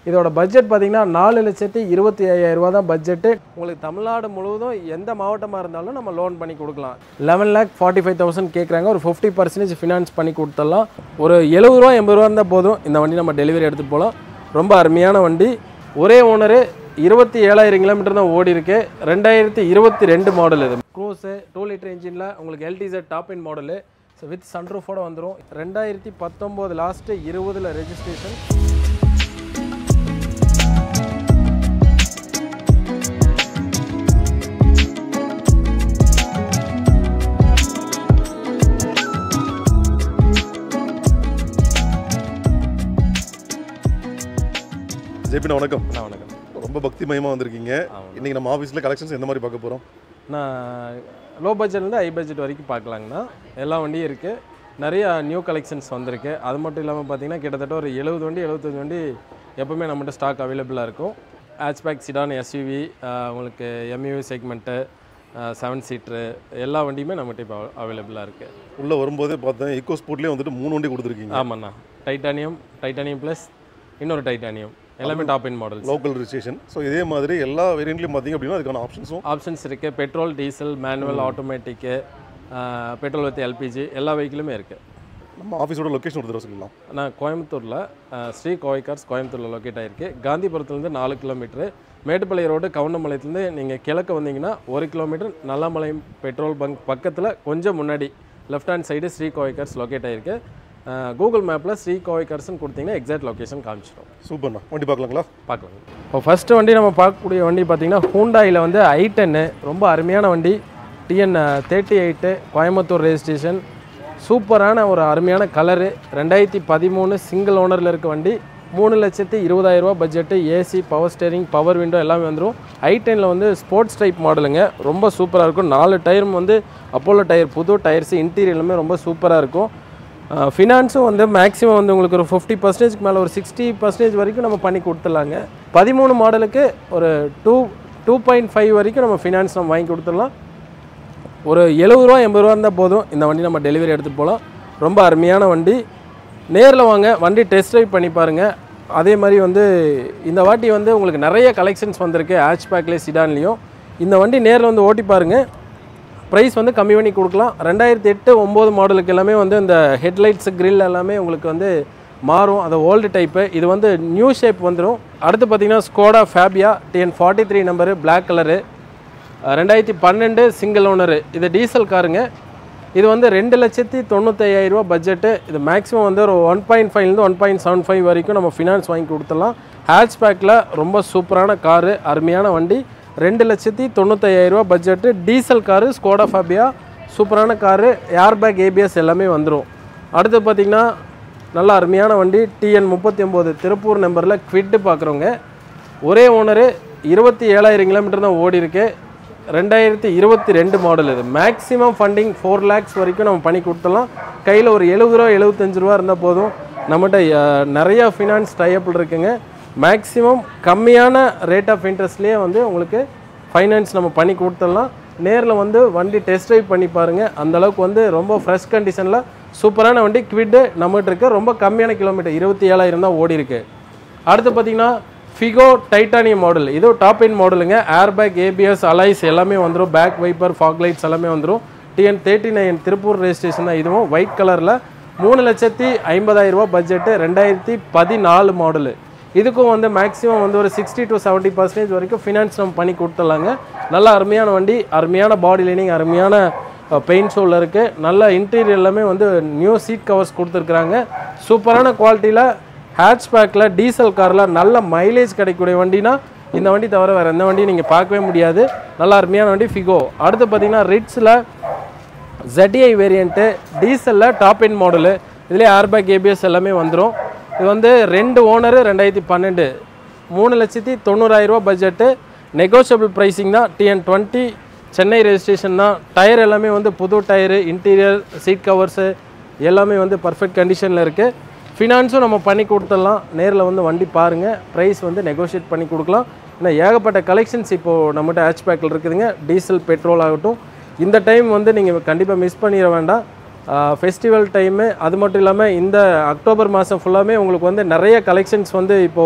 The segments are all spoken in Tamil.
இதோட பட்ஜெட் பார்த்தீங்கன்னா 4,25,000 தான் பட்ஜெட்டு. உங்களுக்கு தமிழ்நாடு முழுவதும் எந்த மாவட்டமாக இருந்தாலும் நம்ம லோன் பண்ணி கொடுக்கலாம். 11,45,000 கேட்குறாங்க. ஒரு 50% ஃபினான்ஸ் பண்ணி கொடுத்துடலாம். ஒரு ₹70 ₹80 இருந்தால் போதும் இந்த வண்டி நம்ம டெலிவரி எடுத்துகிட்டு போகலாம். ரொம்ப அருமையான வண்டி. ஒரே ஓனரு 27,000 கிலோமீட்டர் தான் ஓடி இருக்கு. 2022 மாடல். இது க்ரூஸு 2 லிட்டர் இன்ஜினில் உங்களுக்கு எல்டிசெட் டாப் இன் மாடலு வித் சன்ரூஃபோட வந்துடும். 2019 லாஸ்ட்டு 20 ரெஜிஸ்ட்ரேஷன். ஜேபினா வணக்கம். வணக்கம். ரொம்ப பக்திமயமாக வந்திருக்கீங்க. இன்றைக்கி நம்ம ஆஃபீஸில் கலெக்ஷன்ஸ் எந்த மாதிரி பார்க்க போகிறோம்? நான் லோ பட்ஜெட்லேருந்து ஹை பட்ஜெட் வரைக்கும் பார்க்கலாங்கண்ணா. எல்லா வண்டியும் இருக்குது. நிறையா நியூ கலெக்ஷன்ஸ் வந்திருக்கு. அது மட்டும் இல்லாமல் பார்த்தீங்கன்னா கிட்டத்தட்ட ஒரு 70 வண்டி 75 வண்டி எப்போவுமே நம்மகிட்ட ஸ்டாக் அவைலபிளாக இருக்கும். ஹேட்ச்பேக், சிடான், எஸ்யூவி, உங்களுக்கு எம்யூவி செக்மெண்ட்டு, 7 சீட்ரு எல்லா வண்டியுமே நம்மகிட்ட இப்போ அவைலபிளாக இருக்குது. உள்ளே வரும்போதே பார்த்தேன் ஈக்கோ ஸ்போர்ட்லேயே வந்துட்டு 3 வண்டி கொடுத்துருக்கீங்க. ஆமாண்ணா. டைட்டானியம் ப்ளஸ் இன்னொரு டைட்டானியம் எல்லாமே top end model local registration. So இதே மாதிரி எல்லா வேரியண்ட்லையும் பார்த்தீங்க அப்படின்னா அதுக்கான ஆப்ஷன்ஸ் இருக்குது. Petrol, diesel, manual, automatic, petrol with LPG எல்லா வெஹிக்கிளுமே இருக்குது. நம்ம ஆஃபீஸோட லொக்கேஷன் ஒரு தடவை சொல்லலாம். நான் கோயம்புத்தூரில் ஸ்ரீ கோவை கார்ஸ் கோயம்புத்தூரில் லொக்கேட் ஆகிருக்கு. காந்திபுரத்துலேருந்து 4 கிலோமீட்டரு. மேட்டுப்பாளையம் ரோடு கவுண்டம்பாளையத்துலேருந்து நீங்கள் கிழக்கு வந்தீங்கன்னா 1 கிலோமீட்டர். நல்லாம்பாளையம் பெட்ரோல் பங்க் பக்கத்தில் கொஞ்சம் முன்னாடி left hand side Sri Kovai cars locate ஆகிருக்கு. கூகுள் மேப்பில் ஸ்ரீ கோவை கார்ஸ்ன்னு கொடுத்தீங்கன்னா எக்ஸாக்ட் லொக்கேஷன் காமிச்சிடும். சூப்பர்ண்ணா. வண்டி பார்க்கலாங்களா? பார்க்கலாம். இப்போ ஃபஸ்ட்டு வண்டி நம்ம பார்க்கக்கூடிய வண்டி பார்த்தீங்கன்னா ஹூண்டாயில் வந்து i10 ரொம்ப அருமையான வண்டி. TN 38 Coimbatore registration. சூப்பரான ஒரு அருமையான கலரு. 2013 சிங்கிள் ஓனரில் இருக்க வண்டி. 3,20,000 budget. AC, power steering, power window எல்லாமே வந்துடும். i10 வந்து ஸ்போர்ட்ஸ் டைப் மாடலுங்க. ரொம்ப சூப்பராக இருக்கும். 4 டயரும் வந்து அப்போலோ டயர், புது டயர்ஸு. இன்டீரியலுமே ரொம்ப சூப்பராக இருக்கும். ஃபினான்ஸும் வந்து மேக்ஸிமம் வந்து உங்களுக்கு ஒரு 50%க்கு மேலே ஒரு 60% வரைக்கும் நம்ம பண்ணி கொடுத்துடலாங்க. 13 மாடலுக்கு ஒரு 2.5 வரைக்கும் நம்ம ஃபினான்ஸ் நம்ம வாங்கி கொடுத்துடலாம். ஒரு ₹70 ₹80 இருந்தால் போதும் இந்த வண்டி நம்ம டெலிவரி எடுத்துகிட்டு போகலாம். ரொம்ப அருமையான வண்டி. நேரில் வாங்க, வண்டி டெஸ்ட் ட்ரைவ் பண்ணி பாருங்கள். அதே மாதிரி வந்து இந்த வாட்டி வந்து உங்களுக்கு நிறைய கலெக்ஷன்ஸ் வந்திருக்கு. ஹேட்ச்பேக்லேயே, சிடான்லேயும். இந்த வண்டி நேரில் வந்து ஓட்டி பாருங்கள். ப்ரைஸ் வந்து கம்மி பண்ணி கொடுக்கலாம். 2008-9 மாடலுக்கு எல்லாமே வந்து இந்த ஹெட்லைட்ஸு, கிரில் எல்லாமே உங்களுக்கு வந்து மாறும். அது ஓல்டு டைப்பு. இது வந்து நியூ ஷேப் வந்துடும். அடுத்து பார்த்திங்கன்னா Skoda Fabia TN 43 number, black colour, 2012 single owner. இது டீசல் காருங்க. இது வந்து 2,95,000 பட்ஜெட்டு. இது மேக்ஸிமம் வந்து ஒரு 1.5லேருந்து 1.75 வரைக்கும் நம்ம ஃபினான்ஸ் வாங்கி கொடுத்துடலாம். ஹேட்ச்பேக்கில் ரொம்ப சூப்பரான காரு, அருமையான வண்டி. 2,95,000 budget. Diesel car, Skoda Fabia, சூப்பரான காரு. ஏர்பேக், ABS எல்லாமே வந்துடும். அடுத்து பார்த்திங்கன்னா நல்ல அருமையான வண்டி. TN 39 திருப்பூர் நம்பரில் குவிட்டு பார்க்குறவங்க. ஒரே ஓனரு 27,000 கிலோமீட்டர் தான் ஓடி இருக்கு. 2022 மாடல். இது மேக்ஸிமம் ஃபண்டிங் 4 lakhs வரைக்கும் நம்ம பண்ணி கொடுத்துடலாம். கையில் ஒரு ₹70 ₹75 இருந்தால் போதும். நம்மகிட்ட நிறையா ஃபினான்ஸ் டைப்பில் இருக்குங்க. மேக்ஸிமம் கம்மியான ரேட் ஆஃப் இன்ட்ரெஸ்ட்லேயே வந்து உங்களுக்கு ஃபைனான்ஸ் நம்ம பண்ணி கொடுத்துடலாம். நேரில் வந்து வண்டி டெஸ்ட் ட்ரைவ் பண்ணி பாருங்கள். அந்தளவுக்கு வந்து ரொம்ப ஃப்ரெஷ் கண்டிஷனில் சூப்பரான வண்டி. குவிட்டு நம்மகிட்ட இருக்குது. ரொம்ப கம்மியான கிலோமீட்டர் 27,000 தான் ஓடி இருக்குது. அடுத்து பார்த்திங்கன்னா ஃபிகோ டைட்டானியம் மாடல். இது டாப் இன் மாடலுங்க. ஏர்பேக், ABS, அலைஸ் எல்லாமே வந்துடும். பேக் வைப்பர், ஃபாக் லைட்ஸ் எல்லாமே வந்துடும். TN 39 திருப்பூர் ரெஜிஸ்ட்ரேஷன் தான். இதுவும் ஒயிட் கலரில். 3,50,000 பட்ஜெட்டு. 2014 மாடலு. இதுக்கும் வந்து மேக்ஸிமம் வந்து ஒரு 60 to 70% வரைக்கும் ஃபினான்ஸ் நம்ம பண்ணி கொடுத்துடலாங்க. நல்ல அருமையான வண்டி, அருமையான பாடி லைனிங், அருமையான பெயிண்ட் ஷோவில் இருக்குது. நல்ல இன்டீரியர் எல்லாமே வந்து நியூ சீட் கவர்ஸ் கொடுத்துருக்குறாங்க. சூப்பரான குவாலிட்டியில் ஹேட்ச்பேக்கில் டீசல் காரில் நல்ல மைலேஜ் கிடைக்கக்கூடிய வண்டினா இந்த வண்டி தவிர வேறு எந்த வண்டியும் நீங்கள் பார்க்கவே முடியாது. நல்ல அருமையான வண்டி ஃபிகோ. அடுத்து பார்த்திங்கன்னா ரிட்ஸில் ZDI வேரியண்ட்டு, டீசலில் டாப் இன் மாடலு. இதிலே ஏர்பேக், ABS எல்லாமே வந்துடும். இது வந்து 2 ஓனரு. 2012 3,90,000 பட்ஜெட்டு. நெகோஷியபிள் ப்ரைஸிங் தான். TN 20 சென்னை ரெஜிஸ்ட்ரேஷன் தான். டயர் எல்லாமே வந்து புது டயரு. இன்டீரியர், சீட் கவர்ஸு எல்லாமே வந்து பர்ஃபெக்ட் கண்டிஷனில் இருக்குது. ஃபினான்ஸும் நம்ம பண்ணி கொடுத்துடலாம். நேரில் வந்து வண்டி பாருங்கள். ப்ரைஸ் வந்து நெகோஷியேட் பண்ணி கொடுக்கலாம். ஏன்னா ஏகப்பட்ட கலெக்ஷன்ஸ் இப்போது நம்மகிட்ட ஹேட்ச்பேக்கில் இருக்குதுங்க. டீசல், பெட்ரோல் ஆகட்டும். இந்த டைம் வந்து நீங்கள் கண்டிப்பாக மிஸ் பண்ணிட வேண்டாம். Festival time. அது மட்டும் இல்லாமல் இந்த அக்டோபர் மாதம் ஃபுல்லாமே உங்களுக்கு வந்து நிறைய கலெக்ஷன்ஸ் வந்து இப்போது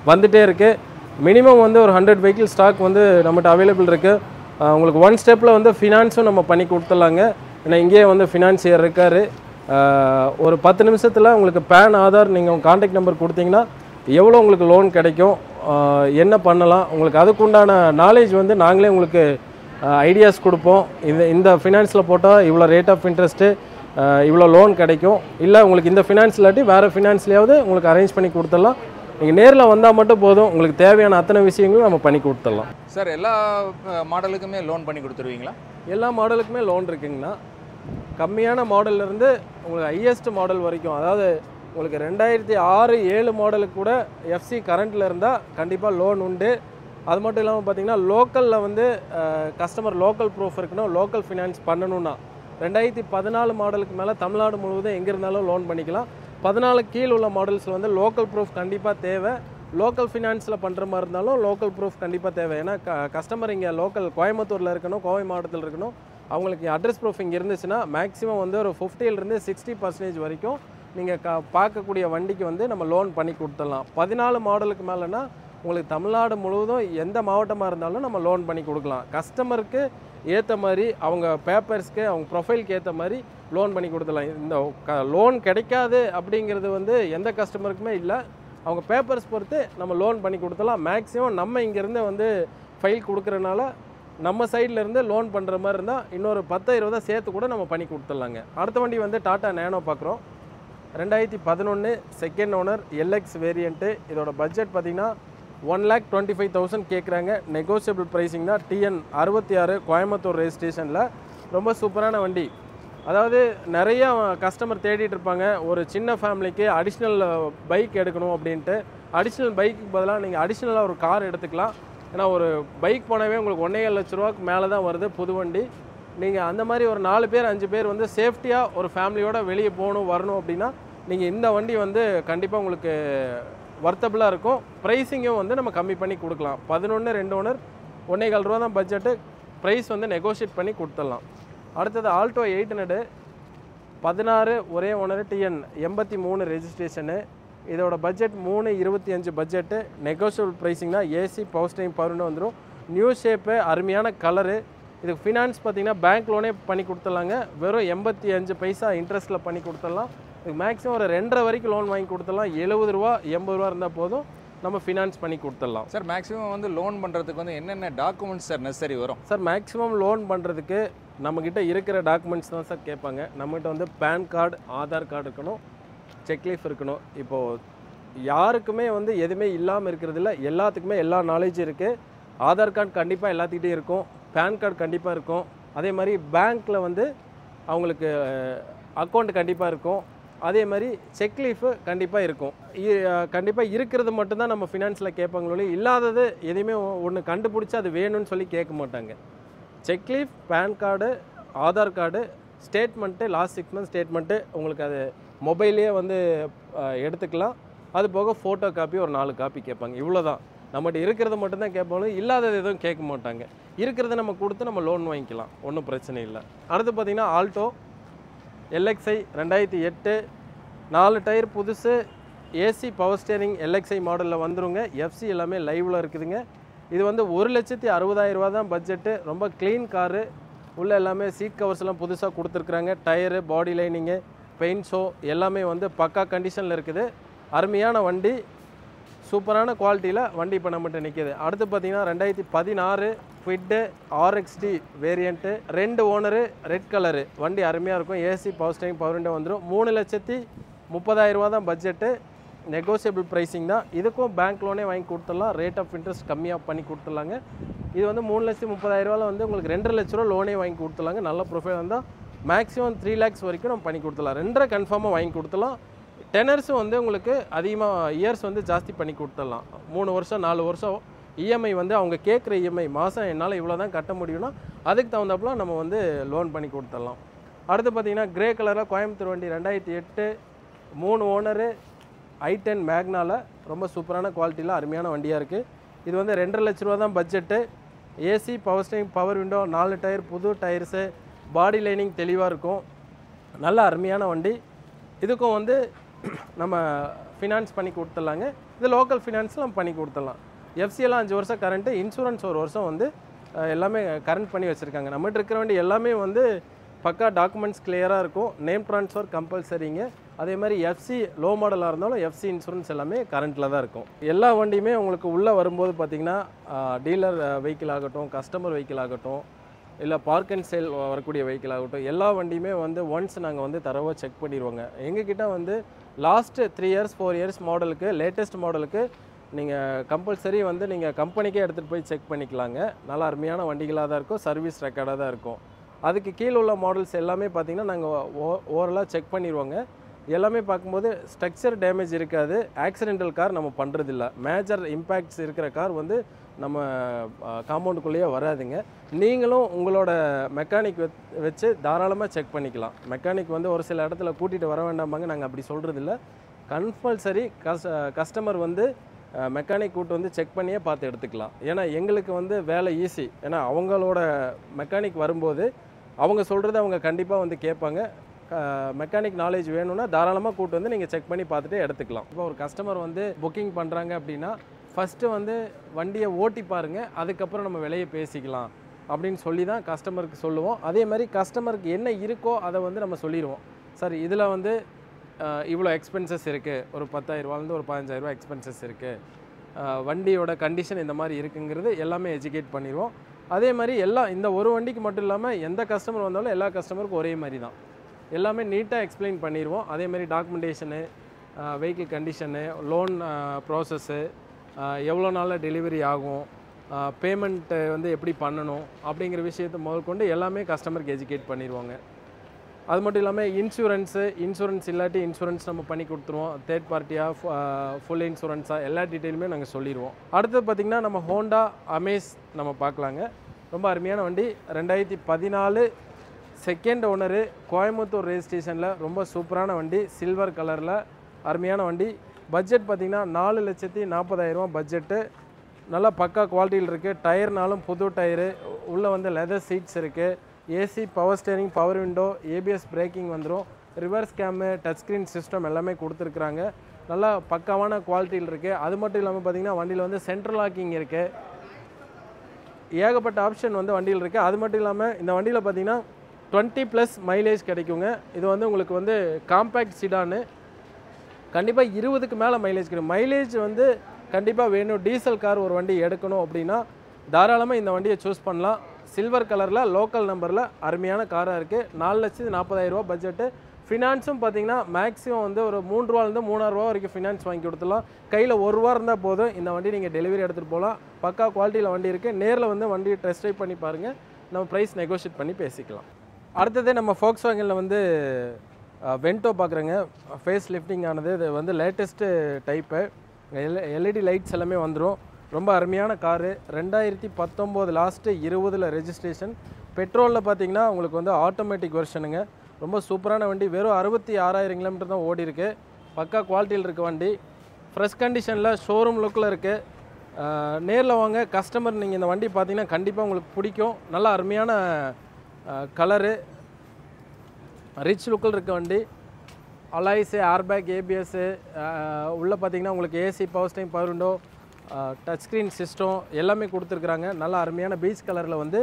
வந்துகிட்டே இருக்குது. மினிமம் வந்து ஒரு 100 வெஹிக்கிள் ஸ்டாக் வந்து நம்மகிட்ட அவைலபிள் இருக்குது. உங்களுக்கு ஒன் ஸ்டெப்பில் வந்து ஃபினான்ஸும் நம்ம பண்ணி கொடுத்துடலாங்க. ஏன்னா இங்கேயே வந்து ஃபினான்சியர் இருக்கார். ஒரு 10 நிமிஷத்தில் உங்களுக்கு பேன், ஆதார், நீங்கள் உங்கள் கான்டாக்ட் நம்பர் கொடுத்தீங்கன்னா எவ்வளோ உங்களுக்கு லோன் கிடைக்கும், என்ன பண்ணலாம், உங்களுக்கு அதுக்குண்டான நாலேஜ் வந்து நாங்களே உங்களுக்கு ஐடியாஸ் கொடுப்போம். இந்த ஃபினான்ஸில் போட்டால் இவ்வளோ ரேட் ஆஃப் இன்ட்ரெஸ்ட்டு, இவ்வளோ லோன் கிடைக்கும், இல்லை உங்களுக்கு இந்த ஃபினான்ஸ் இல்லாட்டி வேறு ஃபினான்ஸ்லையாவது உங்களுக்கு அரேஞ்ச் பண்ணி கொடுத்துடலாம். நீங்கள் நேரில் வந்தால் மட்டும் போதும், உங்களுக்கு தேவையான அத்தனை விஷயங்களும் நம்ம பண்ணி கொடுத்துடலாம். சார் எல்லா மாடலுக்குமே லோன் பண்ணி கொடுத்துருவீங்களா? எல்லா மாடலுக்குமே லோன் இருக்குங்கண்ணா. கம்மியான மாடல்லேருந்து உங்களுக்கு ஹையஸ்ட் மாடல் வரைக்கும், அதாவது உங்களுக்கு 2006-07 மாடலுக்கு கூட எஃப்சி கரண்ட்டில் இருந்தால் கண்டிப்பாக லோன் உண்டு. அது மட்டும் இல்லாமல் பார்த்தீங்கன்னா லோக்கலில் வந்து கஸ்டமர் லோக்கல் ப்ரூஃப் இருக்கணும். லோக்கல் ஃபினான்ஸ் பண்ணணுன்னா 2014 மாடலுக்கு மேலே தமிழ்நாடு முழுவதும் எங்கே இருந்தாலும் லோன் பண்ணிக்கலாம். 14 கீழ் உள்ள மாடல்ஸில் வந்து லோக்கல் ப்ரூஃப் கண்டிப்பாக தேவை. லோக்கல் ஃபினான்ஸில் பண்ணுற மாதிரி இருந்தாலும் லோக்கல் ப்ரூஃப் கண்டிப்பாக தேவை. ஏன்னா கஸ்டமர் இங்கே லோக்கல் கோயம்புத்தூரில் இருக்கணும், கோவை மாவட்டத்தில் இருக்கணும். அவங்களுக்கு அட்ரஸ் ப்ரூஃப் இங்கே இருந்துச்சுன்னா மேக்ஸிமம் வந்து ஒரு 50% 60% வரைக்கும் நீங்கள் பார்க்கக்கூடிய வண்டிக்கு வந்து நம்ம லோன் பண்ணி கொடுத்துடலாம். 14 மாடலுக்கு மேலேனா உங்களுக்கு தமிழ்நாடு முழுவதும் எந்த மாவட்டமாக இருந்தாலும் நம்ம லோன் பண்ணி கொடுக்கலாம். கஸ்டமருக்கு ஏற்ற மாதிரி, அவங்க பேப்பர்ஸ்க்கு, அவங்க ப்ரொஃபைலுக்கு ஏற்ற மாதிரி லோன் பண்ணி கொடுத்துடலாம். இந்த லோன் கிடைக்காது அப்படிங்கிறது வந்து எந்த கஸ்டமருக்குமே இல்லை. அவங்க பேப்பர்ஸ் பொறுத்து நம்ம லோன் பண்ணி கொடுத்துடலாம். மேக்ஸிமம் நம்ம இங்கேருந்து வந்து ஃபைல் கொடுக்குறனால நம்ம சைட்லேருந்து லோன் பண்ணுற மாதிரி இருந்தால் இன்னொரு 10-20 சேர்த்து கூட நம்ம பண்ணி கொடுத்துடலாங்க. அடுத்த வண்டி வந்து டாடா நேனோ பார்க்குறோம். 2011 செகண்ட் ஓனர் எல்எக்ஸ் வேரியண்ட்டு. இதோட பட்ஜெட் பார்த்திங்கன்னா 1,25,000 கேட்குறாங்க. நெகோசியபிள் ப்ரைஸிங் தான். TN 66 கோயம்புத்தூர் ரெஜிஸ்ட்ரேஷனில். ரொம்ப சூப்பரான வண்டி. அதாவது நிறைய கஸ்டமர் தேடிட்டு இருப்பாங்க, ஒரு சின்ன ஃபேமிலிக்கு அடிஷ்னல் பைக் எடுக்கணும் அப்படின்ட்டு. அடிஷ்னல் பைக்கு பதிலாக நீங்கள் அடிஷ்னலாக ஒரு கார் எடுத்துக்கலாம். ஏன்னா ஒரு பைக் போனவே உங்களுக்கு 1,7 லட்ச ரூபாய்க்கு மேலே தான் வருது புது வண்டி. நீங்கள் அந்த மாதிரி ஒரு 4 பேர் 5 பேர் வந்து சேஃப்டியாக ஒரு ஃபேமிலியோட வெளியே போகணும் வரணும் அப்படின்னா நீங்கள் இந்த வண்டி வந்து கண்டிப்பாக உங்களுக்கு வர்த்தபிளாக இருக்கும். ப்ரைஸிங்கும் வந்து நம்ம கம்மி பண்ணி கொடுக்கலாம். 11 2 ஓனர் 1,4 ரூபா தான் பட்ஜெட்டு. ப்ரைஸ் வந்து நெகோஷியேட் பண்ணி கொடுத்துடலாம். அடுத்தது ஆல்டோ 800 16 ஒரே ஓனர் TN 83 ரெஜிஸ்ட்ரேஷனு. இதோட பட்ஜெட் 3,25 பட்ஜெட்டு. நெகோஷியபிள் ப்ரைஸிங் தான். ஏசி பவர் ஸ்டீரிங் பவர்னு வந்துடும். நியூ ஷேப்பு, அருமையான கலரு. இதுக்கு ஃபினான்ஸ் பார்த்தீங்கன்னா பேங்க் லோனே பண்ணி கொடுத்துடலாங்க. வெறும் 85 பைசா இன்ட்ரெஸ்ட்டில் பண்ணி கொடுத்துடலாம். இதுக்கு மேக்ஸிமம் ஒரு 2.5 வரைக்கும் லோன் வாங்கி கொடுத்துடலாம். 70 ரூபா 80 ரூபா இருந்தால் போதும், நம்ம ஃபினான்ஸ் பண்ணி கொடுத்துடலாம். சார் மேக்ஸிமம் வந்து லோன் பண்ணுறதுக்கு வந்து என்னென்ன டாக்குமெண்ட்ஸ் சார் நெசசரி வரும்? சார் மேக்ஸிமம் லோன் பண்ணுறதுக்கு நம்மக்கிட்ட இருக்கிற டாக்குமெண்ட்ஸ் தான் சார் கேட்பாங்க. நம்மகிட்ட வந்து பேன் கார்டு, ஆதார் கார்டு இருக்கணும், செக்லீஃப் இருக்கணும். இப்போது யாருக்குமே வந்து எதுவுமே இல்லாமல் இருக்கிறதில்ல, எல்லாத்துக்குமே எல்லா நாலேஜும் இருக்குது. ஆதார் கார்டு கண்டிப்பாக எல்லாத்துக்கிட்டே இருக்கும், பேன் கார்டு கண்டிப்பாக இருக்கும். அதே மாதிரி பேங்க்கில் வந்து அவங்களுக்கு அக்கௌண்ட் கண்டிப்பாக இருக்கும். அதே மாதிரி செக்லீஃபு கண்டிப்பாக இருக்கும். கண்டிப்பாக இருக்கிறது மட்டும்தான் நம்ம ஃபினான்ஸில் கேட்பாங்களோ, இல்லாதது எதையுமே ஒன்று கண்டுபிடிச்சி அது வேணும்னு சொல்லி கேட்க மாட்டாங்க. Cheque leaf, PAN card, Aadhaar card, statement, last 6 months statement உங்களுக்கு அது மொபைல்லே வந்து எடுத்துக்கலாம். அது போக ஃபோட்டோ காப்பி ஒரு 4 காப்பி கேட்பாங்க. இவ்வளோ தான். நம்மகிட்ட இருக்கிறது மட்டும்தான் கேட்பாங்க, இல்லாதது எதுவும் கேட்க மாட்டாங்க. இருக்கிறத நம்ம கொடுத்து நம்ம லோன் வாங்கிக்கலாம், ஒன்றும் பிரச்சனை இல்லை. அடுத்து பார்த்திங்கன்னா ஆல்டோ LXi 2008 4 டயர் புதுசு, ஏசி பவர் ஸ்டேரிங் LXi மாடலில் வந்துருங்க. எஃப்சி எல்லாமே லைவில் இருக்குதுங்க. இது வந்து 1,60,000 ரூபா தான் பட்ஜெட்டு. ரொம்ப க்ளீன் காரு. உள்ளே எல்லாமே சீட் கவர்ஸ்லாம் புதுசாக கொடுத்துருக்குறாங்க. Tyre, body lining, paint show எல்லாமே வந்து பக்கா கண்டிஷனில் இருக்குது. அருமையான வண்டி, சூப்பரான குவாலிட்டியில் வண்டி இப்போ நம்மகிட்ட நிற்கிது. அடுத்து பார்த்திங்கன்னா 2016 Fit RXT variant. 2 owner, red colour. வண்டி அருமையாக இருக்கும். AC power steering power window வந்துடும். 3,30,000 ரூபா தான் பட்ஜெட்டு. நெகோசியபிள் ப்ரைஸிங் தான். இதுக்கும் பேங்க் லோனே வாங்கி கொடுத்துடலாம். ரேட் ஆஃப் இன்ட்ரெஸ்ட் கம்மியாக பண்ணி கொடுத்துடலாங்க. இது வந்து 3,30,000 ரூபாவில் வந்து உங்களுக்கு 2.5 லட்ச ரூபா லோனே வாங்கி கொடுத்துடலாங்க. நல்ல ப்ரொஃபைல் வந்தால் மேக்ஸிமம் 3 lakhs வரைக்கும் நம்ம பண்ணி கொடுத்துடலாம். 2.5 கன்ஃபார்மாக வாங்கி கொடுத்துடலாம். டெனர்ஸும் வந்து உங்களுக்கு அதிகமாக இயர்ஸ் வந்து ஜாஸ்தி பண்ணி கொடுத்துடலாம். 3 வருஷம் 4 வருஷம் இஎம்ஐ வந்து அவங்க கேட்குற இஎம்ஐ மாதம் என்னால் இவ்வளோ தான் கட்ட முடியும்னா அதுக்கு தகுந்தாப்புல நம்ம வந்து லோன் பண்ணி கொடுத்துடலாம். அடுத்து பார்த்திங்கன்னா கிரே கலரில் கோயம்புத்தூர் வண்டி 2008 3 ஓனரு i10 மேக்னாவில். ரொம்ப சூப்பரான குவாலிட்டியில் அருமையான வண்டியாக இருக்குது. இது வந்து 2.5 லட்ச ரூபா தான் budget. AC power steering power window, 4 tyre புது டயர்ஸு, பாடி லைனிங் தெளிவாக இருக்கும். நல்ல அருமையான வண்டி. இதுக்கும் வந்து நம்ம ஃபினான்ஸ் பண்ணி கொடுத்துடலாங்க. இது லோக்கல் ஃபினான்ஸில் நம்ம பண்ணி கொடுத்துடலாம். எஃப்சியெல்லாம் 5 வருஷம் கரண்ட்டு, இன்சூரன்ஸ் 1 வருஷம் வந்து எல்லாமே கரண்ட் பண்ணி வச்சுருக்காங்க. நம்மகிட்ட இருக்கிற வண்டி எல்லாமே வந்து பக்கா டாக்குமெண்ட்ஸ் கிளியராக இருக்கும். நேம் ட்ரான்ஸ்ஃபர் கம்பல்சரிங்க. அதே மாதிரி எஃப்சி லோ மாடலாக இருந்தாலும் எஃப்சி இன்சூரன்ஸ் எல்லாமே கரண்ட்டில் தான் இருக்கும். எல்லா வண்டியுமே உங்களுக்கு உள்ளே வரும்போது பார்த்திங்கன்னா டீலர் வெஹிக்கிள் ஆகட்டும், கஸ்டமர் வெஹிக்கிள் ஆகட்டும், இல்லை பார்க் அண்ட் சேல் வரக்கூடிய வெஹிக்கிள் ஆகட்டும், எல்லா வண்டியுமே வந்து ஒன்ஸ் நாங்கள் வந்து தரவாக செக் பண்ணிடுவோங்க. எங்ககிட்ட வந்து லாஸ்ட்டு 3 இயர்ஸ் 4 இயர்ஸ் மாடலுக்கு, லேட்டஸ்ட் மாடலுக்கு நீங்கள் கம்பல்சரி வந்து நீங்கள் கம்பெனிக்கே எடுத்துகிட்டு போய் செக் பண்ணிக்கலாங்க. நல்லா அருமையான வண்டிகளாக தான் இருக்கும், சர்வீஸ் ரெக்கார்டாக தான் இருக்கும். அதுக்கு கீழே உள்ள மாடல்ஸ் எல்லாமே பார்த்திங்கன்னா நாங்கள் ஓவரலாக செக் பண்ணிடுவோங்க. எல்லாமே பார்க்கும்போது ஸ்ட்ரக்சர் டேமேஜ் இருக்காது. ஆக்சிடென்டல் கார் நம்ம பண்ணுறதில்ல. மேஜர் இம்பேக்ட்ஸ் இருக்கிற கார் வந்து நம்ம காம்பவுண்டுக்குள்ளேயே வராதுங்க. நீங்களும் உங்களோட மெக்கானிக் வச்சு தாராளமாக செக் பண்ணிக்கலாம். மெக்கானிக் வந்து ஒரு சில இடத்துல கூட்டிகிட்டு வர வேண்டாமாங்க, நாங்கள் அப்படி சொல்கிறதில்ல. கம்பல்சரி கஸ்டமர் வந்து மெக்கானிக் கூட்டு வந்து செக் பண்ணியே பார்த்து எடுத்துக்கலாம். ஏன்னா எங்களுக்கு வந்து வேலை ஈஸி. ஏன்னா அவங்களோட மெக்கானிக் வரும்போது அவங்க சொல்கிறத அவங்க கண்டிப்பாக வந்து கேட்பாங்க. மெக்கானிக் நாலேஜ் வேணும்னா தாராளமாக கூட்டு வந்து நீங்கள் செக் பண்ணி பார்த்துட்டு எடுத்துக்கலாம். இப்போ ஒரு கஸ்டமர் வந்து புக்கிங் பண்ணுறாங்க அப்படின்னா ஃபஸ்ட்டு வந்து வண்டியை ஓட்டி பாருங்கள், அதுக்கப்புறம் நம்ம விலையை பேசிக்கலாம் அப்படின்னு சொல்லி தான் கஸ்டமருக்கு சொல்லுவோம். அதே மாதிரி கஸ்டமருக்கு என்ன இருக்கோ அதை வந்து நம்ம சொல்லிடுவோம். சார் இதில் வந்து இவ்வளோ எக்ஸ்பென்சஸ் இருக்குது, ஒரு 10,000 ஒரு 15,000 எக்ஸ்பென்சஸ் இருக்குது, வண்டியோட கண்டிஷன் இந்த மாதிரி இருக்குங்கிறது எல்லாமே எஜுகேட் பண்ணிடுவோம். அதே மாதிரி இந்த ஒரு வண்டிக்கு மட்டும் இல்லாமல் எந்த கஸ்டமர் வந்தாலும் எல்லா கஸ்டமருக்கும் ஒரே மாதிரி தான் எல்லாமே நீட்டாக எக்ஸ்பிளைன் பண்ணிடுவோம். அதே மாதிரி documentation, vehicle condition, loan process, எவ்வளோ நாளில் டெலிவரி ஆகும், பேமெண்ட்டு வந்து எப்படி பண்ணணும் அப்படிங்கிற விஷயத்தை முதற்கொண்டு எல்லாமே கஸ்டமருக்கு எஜுகேட் பண்ணிடுவாங்க. அது மட்டும் இல்லாமல் இன்சூரன்ஸ் இல்லாட்டி இன்சூரன்ஸ் நம்ம பண்ணி கொடுத்துருவோம். தேர்ட் பார்ட்டியாக ஃபுல் இன்சூரன்ஸாக எல்லா டீட்டெயிலுமே நாங்கள் சொல்லிடுவோம். அடுத்தது பார்த்திங்கன்னா நம்ம ஹோண்டா அமேஸ் நம்ம பார்க்கலாங்க. ரொம்ப அருமையான வண்டி. 2014 செகண்ட் ஓனரு, கோயம்புத்தூர் ரெஜிஸ்ட்ரேஷனில், ரொம்ப சூப்பரான வண்டி. சில்வர் கலரில் அருமையான வண்டி. பட்ஜெட் பார்த்திங்கன்னா 4,40,000 பட்ஜெட்டு. நல்லா பக்கா குவாலிட்டியில் இருக்குது. டயர்னாலும் புது டயரு, உள்ளே வந்து லெதர் சீட்ஸ் இருக்குது, AC, power steering, power window, ABS braking வந்துடும், reverse cam, touch screen system எல்லாமே கொடுத்துருக்குறாங்க. நல்லா பக்காவான குவாலிட்டியில் இருக்குது. அது மட்டும் இல்லாமல் பார்த்திங்கன்னா வண்டியில் வந்து சென்ட்ரல் லாக்கிங் இருக்குது. ஏகப்பட்ட ஆப்ஷன் வந்து வண்டியில் இருக்குது. அது மட்டும் இல்லாமல் இந்த வண்டியில் பார்த்திங்கன்னா 20+ மைலேஜ் கிடைக்குங்க. இது வந்து உங்களுக்கு வந்து காம்பேக்ட் சிடானு, கண்டிப்பாக 20க்கு மேலே மைலேஜ் கிடைக்கும். மைலேஜ் வந்து கண்டிப்பாக வேணும். டீசல் கார் ஒரு வண்டி எடுக்கணும் அப்படின்னா தாராளமாக இந்த வண்டியை சூஸ் பண்ணலாம். சில்வர் கலரில் லோக்கல் நம்பரில் அருமையான காராக இருக்குது. 4,40,000 பட்ஜெட்டு. ஃபினான்ஸும் பார்த்திங்கன்னா மேக்ஸிமம் வந்து ஒரு 3 ரூபாலேருந்து 3,000 ரூபா வரைக்கும் ஃபினான்ஸ் வாங்கி கொடுத்துடலாம். கையில் 1 ரூபா இருந்தால் போதும், இந்த வண்டி நீங்கள் டெலிவரி எடுத்துகிட்டு போகலாம். பக்கா குவாலிட்டியில் வண்டி இருக்குது. நேரில் வந்து வண்டியை டெஸ்ட் ட்ரைவ் பண்ணி பாருங்கள். நம்ம ப்ரைஸ் நெகோஷியேட் பண்ணி பேசிக்கலாம். அடுத்தது நம்ம ஃபோக்ஸ்வாகனில் வந்து வென்டோ பார்க்குறேங்க. ஃபேஸ் லிஃப்டிங் ஆனது. இது வந்து லேட்டஸ்ட்டு டைப்பு. எல்இடி லைட்ஸ் எல்லாமே வந்துடும். ரொம்ப அருமையான காரு. 2019 last 20 registration. பெட்ரோலில் பார்த்தீங்கன்னா உங்களுக்கு வந்து ஆட்டோமேட்டிக் வெர்ஷனுங்க. ரொம்ப சூப்பரான வண்டி. வெறும் 66,000 கிலோமீட்டர் தான் ஓடி இருக்குது. பக்கா குவாலிட்டியில் இருக்க வண்டி. ஃப்ரெஷ் கண்டிஷனில் ஷோரூம் லுக்கில் இருக்குது. நேரில் வாங்க கஸ்டமர். நீங்கள் இந்த வண்டி பார்த்தீங்கன்னா கண்டிப்பாக உங்களுக்கு பிடிக்கும். நல்லா அருமையான கலரு, ரிச் லுக்கில் இருக்க வண்டி. அலாய்ஸு, ஏர்பேக், ஏபிஎஸ்ஸு, உள்ளே பார்த்தீங்கன்னா உங்களுக்கு AC, power steering, power window, touch screen system எல்லாமே கொடுத்துருக்குறாங்க. நல்லா அருமையான பீச் கலரில் வந்து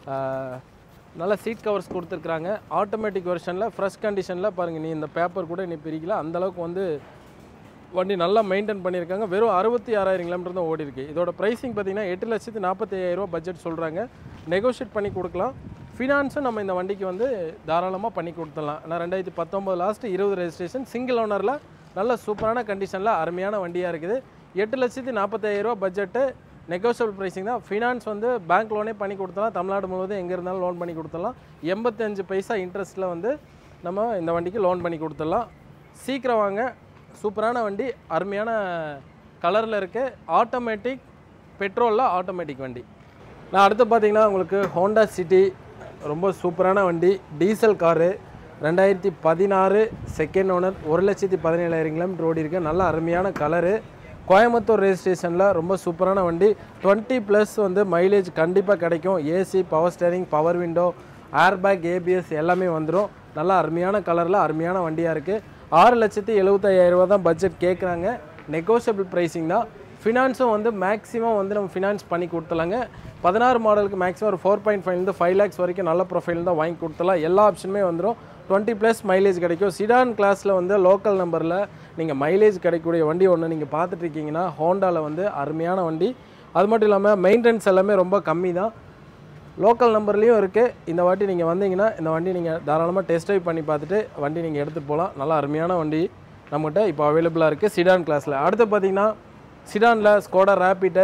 நல்லா சீட் கவர்ஸ் கொடுத்துருக்குறாங்க. ஆட்டோமேட்டிக் வெர்ஷனில் ஃப்ரெஷ் கண்டிஷனில் பாருங்கள். நீ இந்த பேப்பர் கூட நீ பிரிக்கல, அந்தளவுக்கு வந்து வண்டி நல்லா மெயின்டைன் பண்ணியிருக்காங்க. வெறும் 66,000 கிலோமீட்டர் தான் ஓடி இருக்குது. இதோட ப்ரைஸிங் பார்த்தீங்கன்னா 8,45,000 பட்ஜெட் சொல்கிறாங்க. நெகோஷியேட் பண்ணி கொடுக்கலாம். ஃபினான்ஸும் நம்ம இந்த வண்டிக்கு வந்து தாராளமாக பண்ணி கொடுத்துடலாம். நான் 2019 லாஸ்ட்டு 20 ரெஜிஸ்ட்ரேஷன், சிங்கிள் ஓனரில் நல்ல சூப்பரான கண்டிஷனில் அருமையான வண்டியாக இருக்குது. 8,40,000 பட்ஜெட்டு. நெகோஷியபிள் ப்ரைஸிங் தான். ஃபினான்ஸ் வந்து பேங்க் லோனே பண்ணி கொடுத்தலாம். தமிழ்நாடு முழுவதும் எங்கே இருந்தாலும் லோன் பண்ணி கொடுத்துடலாம். 85 பைசா இன்ட்ரெஸ்ட்டில் வந்து நம்ம இந்த வண்டிக்கு லோன் பண்ணி கொடுத்துடலாம். சீக்கிரம் வாங்க. சூப்பரான வண்டி, அருமையான கலரில் இருக்குது. ஆட்டோமேட்டிக், பெட்ரோலில் ஆட்டோமேட்டிக் வண்டி. நான் அடுத்து பார்த்தீங்கன்னா உங்களுக்கு ஹோண்டா சிட்டி. ரொம்ப சூப்பரான வண்டி. Diesel car. 2016 second owner. 1,17,000 kilometre ஓடி இருக்குது. நல்ல அருமையான கலரு. கோயம்புத்தூர் ரெஜிஸ்ட்ரேஷனில் ரொம்ப சூப்பரான வண்டி. 20+ வந்து மைலேஜ் கண்டிப்பாக கிடைக்கும். AC, power steering, power window, airbag, ABS எல்லாமே வந்துடும். நல்லா அருமையான கலரில் அருமையான வண்டியாக இருக்குது. 6,75,000 தான் பட்ஜெட் கேட்குறாங்க. நெகோஷியபிள் ப்ரைஸிங் தான். ஃபினான்ஸும் வந்து மேக்ஸிமம் வந்து நம்ம ஃபினான்ஸ் பண்ணி கொடுத்துலாங்க. 16 மாடலுக்கு மேக்ஸிமம் ஒரு 4.5 5 lakhs வரைக்கும் நல்ல ப்ரொஃபைல் தான் வாங்கி கொடுத்துலாம். எல்லா ஆப்ஷனுமே வந்துடும். 20+ மைலேஜ் கிடைக்கும். சிடான் கிளாஸில் வந்து லோக்கல் நம்பரில் நீங்கள் மைலேஜ் கிடைக்கக்கூடிய வண்டி ஒன்று நீங்கள் பார்த்துட்ருக்கீங்கன்னா ஹோண்டாவில் வந்து அருமையான வண்டி. அது மட்டும் இல்லாமல் மெயின்டெனன்ஸ் எல்லாமே ரொம்ப கம்மி தான். லோக்கல் நம்பர்லேயும் இருக்குது. இந்த வாட்டி நீங்கள் வந்தீங்கன்னா இந்த வண்டி நீங்கள் தாராளமாக டெஸ்ட் ட்ரைவ் பண்ணி பார்த்துட்டு வண்டி நீங்கள் எடுத்துகிட்டு போகலாம். நல்லா அருமையான வண்டி நம்மகிட்ட இப்போ அவைலபிளாக இருக்குது சிடான் கிளாஸில். அடுத்து பார்த்தீங்கன்னா சிடானில் Skoda Rapid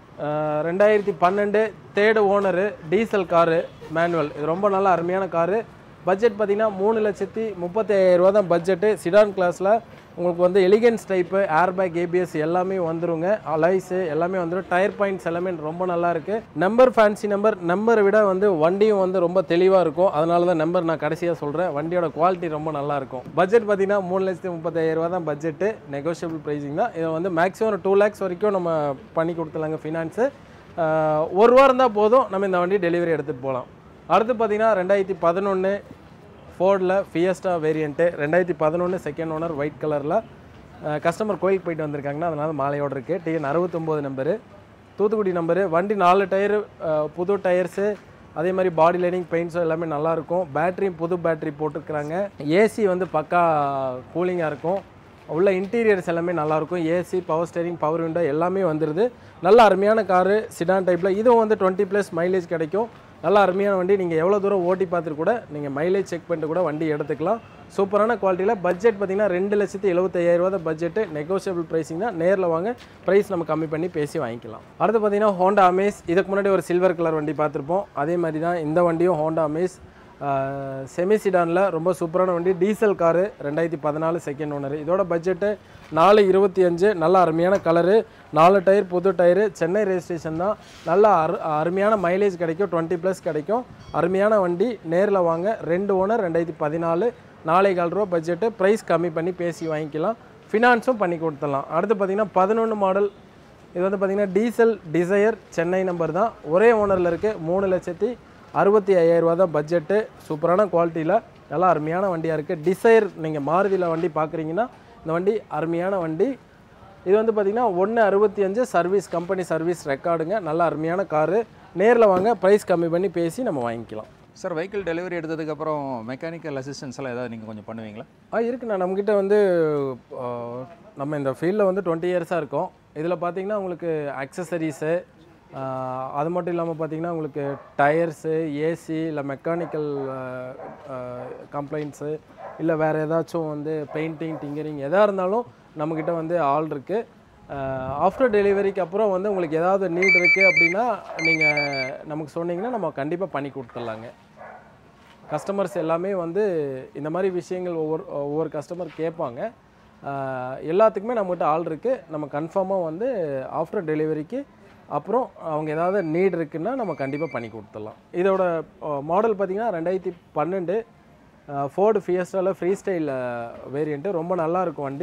2012 third owner diesel car manual. இது ரொம்ப நல்ல அருமையான காரு. பட்ஜெட் பார்த்திங்கன்னா 3,35,000 தான் பட்ஜெட்டு. சிடான் கிளாஸில் உங்களுக்கு வந்து எலிகன்ஸ் டைப்பு, ஏர்பேக், ஏபிஎஸ் எல்லாமே வந்துருங்க. அலைஸு எல்லாமே வந்துடும். டயர் பாயிண்ட்ஸ் எல்லாமே ரொம்ப நல்லா இருக்குது. நம்பர் ஃபேன்சி நம்பரை விட வந்து வண்டியும் வந்து ரொம்ப தெளிவாக இருக்கும். அதனால தான் நம்பர் நான் கடைசியாக சொல்கிறேன். வண்டியோட குவாலிட்டி ரொம்ப நல்லாயிருக்கும். பட்ஜெட் பார்த்திங்கன்னா 3,35,000 தான் பட்ஜெட்டு. நெகோஷியபிள் ப்ரைஸிங் தான். இதை வந்து மேக்ஸிமம் ஒரு 2 lakhs வரைக்கும் நம்ம பண்ணி கொடுத்துலாங்க ஃபினான்ஸு. ஒரு வாரம் தான் போதும், நம்ம இந்த வண்டி டெலிவரி எடுத்துகிட்டு போகலாம். அடுத்து பார்த்திங்கன்னா 2011 ஃபோர்டில் Fiesta variant. 2011 second owner white கலரில். கஸ்டமர் கோயிலுக்கு போயிட்டு வந்திருக்காங்கன்னா அதனால் மாலையோடு இருக்குது. TN 69 number, Thoothukudi number. வண்டி 4 டயரு புது டயர்ஸு, அதே மாதிரி பாடி லைனிங் பெயிண்ட்ஸும் எல்லாமே நல்லாயிருக்கும். பேட்டரியும் புது பேட்டரி போட்டிருக்கிறாங்க. ஏசி வந்து பக்கா கூலிங்காக இருக்கும். உள்ள இன்டீரியர்ஸ் எல்லாமே நல்லாயிருக்கும். AC, power steering, power window எல்லாமே வந்துடுது. நல்ல அருமையான காரு சிடான் டைப்பில். இதுவும் வந்து 20+ மைலேஜ் கிடைக்கும். நல்ல அருமையான வண்டி. நீங்கள் எவ்வளோ தூரம் ஓட்டி பார்த்துட்டு கூட நீங்கள் மைலேஜ் செக் பண்ணிட்டு கூட வண்டி எடுத்துக்கலாம். சூப்பரான குவாலிட்டியில். பட்ஜெட் பார்த்திங்கன்னா 2,75,000 தான் பட்ஜெட்டு. நெகோஷியபிள் ப்ரைஸிங் தான். நேரில் வாங்க, ப்ரைஸ் நம்ம கம்மி பண்ணி பேசி வாங்கிக்கலாம். அடுத்து பார்த்திங்கன்னா ஹோண்டா அமேஸ். இதுக்கு முன்னாடி ஒரு சில்வர் கலர் வண்டி பார்த்துருப்போம். அதே மாதிரி தான் இந்த வண்டியும் ஹோண்டா அமேஸ். செமி சிடானில் ரொம்ப சூப்பரான வண்டி. Diesel car. 2014 second owner. இதோட பட்ஜெட்டு 4,25,000. நல்ல அருமையான கலரு. 4 டயர் புது டயரு. சென்னை ரெஜிஸ்ட்ரேஷன் தான். நல்ல அருமையான மைலேஜ் கிடைக்கும். 20+ கிடைக்கும். அருமையான வண்டி. நேரில் வாங்க. 2 ஓனர். 2014. 4,15,000 ரூபா பட்ஜெட்டு. ப்ரைஸ் கம்மி பண்ணி பேசி வாங்கிக்கலாம். ஃபினான்ஸும் பண்ணி கொடுத்துடலாம். அடுத்து பார்த்திங்கன்னா 11 மாடல். இது வந்து பார்த்திங்கன்னா டீசல் டிசையர். சென்னை நம்பர் தான். ஒரே ஓனரில் இருக்குது. 3,65,000 தான் பட்ஜெட்டு. சூப்பரான குவாலிட்டியில் நல்லா அருமையான வண்டியாக இருக்குது. டிசையர் நீங்கள் மாருதியில் வண்டி பார்க்குறீங்கன்னா இந்த வண்டி அருமையான வண்டி. இது வந்து பார்த்திங்கன்னா 1,65 சர்வீஸ், கம்பெனி சர்வீஸ் ரெக்கார்டுங்க. நல்ல அருமையான காரு. நேரில் வாங்க, ப்ரைஸ் கம்மி பண்ணி பேசி நம்ம வாங்கிக்கலாம். சார், வெஹிக்கிள் டெலிவரி எடுத்ததுக்கப்புறம் மெக்கானிக்கல் அசிஸ்டன்ஸ் எல்லாம் ஏதாவது நீங்கள் கொஞ்சம் பண்ணுவீங்களா? இருக்குண்ணா. நம்மக்கிட்ட வந்து நம்ம இந்த ஃபீல்டில் வந்து 20 இயர்ஸாக இருக்கோம். இதில் பார்த்திங்கன்னா உங்களுக்கு அக்சசரிஸு, அது மட்டும் இல்லாமல் பார்த்திங்கன்னா உங்களுக்கு டயர்ஸு, ஏசி, இல்லை மெக்கானிக்கல் கம்ப்ளைண்ட்ஸு, இல்லை வேறு ஏதாச்சும் வந்து பெயிண்டிங், டிங்கரிங் எதாக இருந்தாலும் நம்மக்கிட்ட வந்து ஆள் இருக்குது. ஆஃப்டர் டெலிவரிக்கு அப்புறம் வந்து உங்களுக்கு ஏதாவது நீட் இருக்குது அப்படின்னா நீங்கள் நமக்கு சொன்னீங்கன்னா நம்ம கண்டிப்பாக பண்ணி கொடுத்துடலாங்க. கஸ்டமர்ஸ் எல்லாமே வந்து இந்த மாதிரி விஷயங்கள் ஒவ்வொரு கஸ்டமர் கேட்பாங்க. எல்லாத்துக்குமே நம்மகிட்ட ஆள் இருக்குது. நம்ம கன்ஃபார்மாக வந்து ஆஃப்டர் டெலிவரிக்கு அப்புறம் அவங்க ஏதாவது நீட் இருக்குன்னா நம்ம கண்டிப்பாக பண்ணி கொடுத்துடலாம். இதோட மாடல் பார்த்திங்கன்னா 2012 ஃபோர்டு ஃபியஸ்டாவில் ஃப்ரீ ஸ்டைல் வேரியண்ட்டு. ரொம்ப நல்லாயிருக்கும் வண்டி.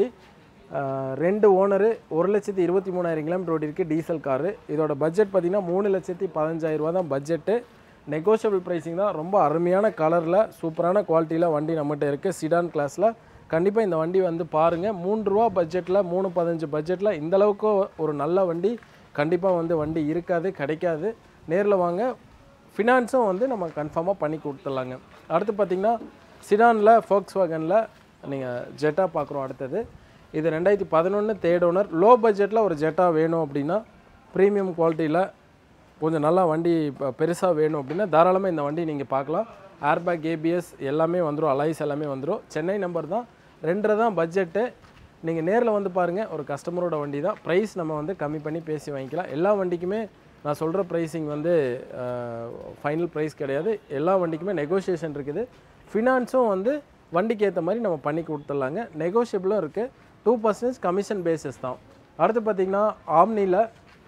2 ஓனரு. 1,23,000 கிலோமீட்டர் ஓடி இருக்குது. Diesel car. இதோட பட்ஜெட் பார்த்திங்கன்னா 3,15,000 தான் பட்ஜெட்டு. நெகோஷியபிள் ப்ரைஸிங் தான். ரொம்ப அருமையான கலரில் சூப்பரான குவாலிட்டியில் வண்டி நம்மகிட்ட இருக்குது. சிடான் கிளாஸில். கண்டிப்பாக இந்த வண்டி வந்து பாருங்கள். 3 ரூபா பட்ஜெட்டில், 3,15 பட்ஜெட்டில் இந்தளவுக்கு ஒரு நல்ல வண்டி கண்டிப்பாக வந்து வண்டி இருக்காது, கிடைக்காது. நேரில் வாங்க. ஃபினான்ஸும் வந்து நம்ம கன்ஃபார்மாக பண்ணி கொடுத்துடலாங்க. அடுத்து பார்த்திங்கன்னா சிடானில் ஃபோக்ஸ்வாகனில் நீங்கள் ஜெட்டா பார்க்குறோம். அடுத்தது இது 2011 தேர்ட் ஓனர். லோ பட்ஜெட்டில் ஒரு ஜெட்டா வேணும் அப்படின்னா, ப்ரீமியம் குவாலிட்டியில் கொஞ்சம் நல்லா வண்டி பெருசாக வேணும் அப்படின்னா தாராளமாக இந்த வண்டி நீங்கள் பார்க்கலாம். ஏர்பேக், ஏபிஎஸ் எல்லாமே வந்துடும். அலைஸ் எல்லாமே வந்துடும். சென்னை நம்பர் தான். 2 தான் பட்ஜெட்டு. நீங்கள் நேரில் வந்து பாருங்கள். ஒரு கஸ்டமரோட வண்டி தான். ப்ரைஸ் நம்ம வந்து கம்மி பண்ணி பேசி வாங்கிக்கலாம். எல்லா வண்டிக்குமே நான் சொல்கிற ப்ரைஸிங் வந்து ஃபைனல் ப்ரைஸ் கிடையாது. எல்லா வண்டிக்குமே நெகோஷியேஷன் இருக்குது. ஃபினான்ஸும் வந்து வண்டிக்கு ஏற்ற மாதிரி நம்ம பண்ணி கொடுத்துடலாங்க. நெகோஷியபிளும் இருக்குது. 2% கமிஷன் பேசிஸ் தான். அடுத்து பார்த்திங்கன்னா ஆம்னியில்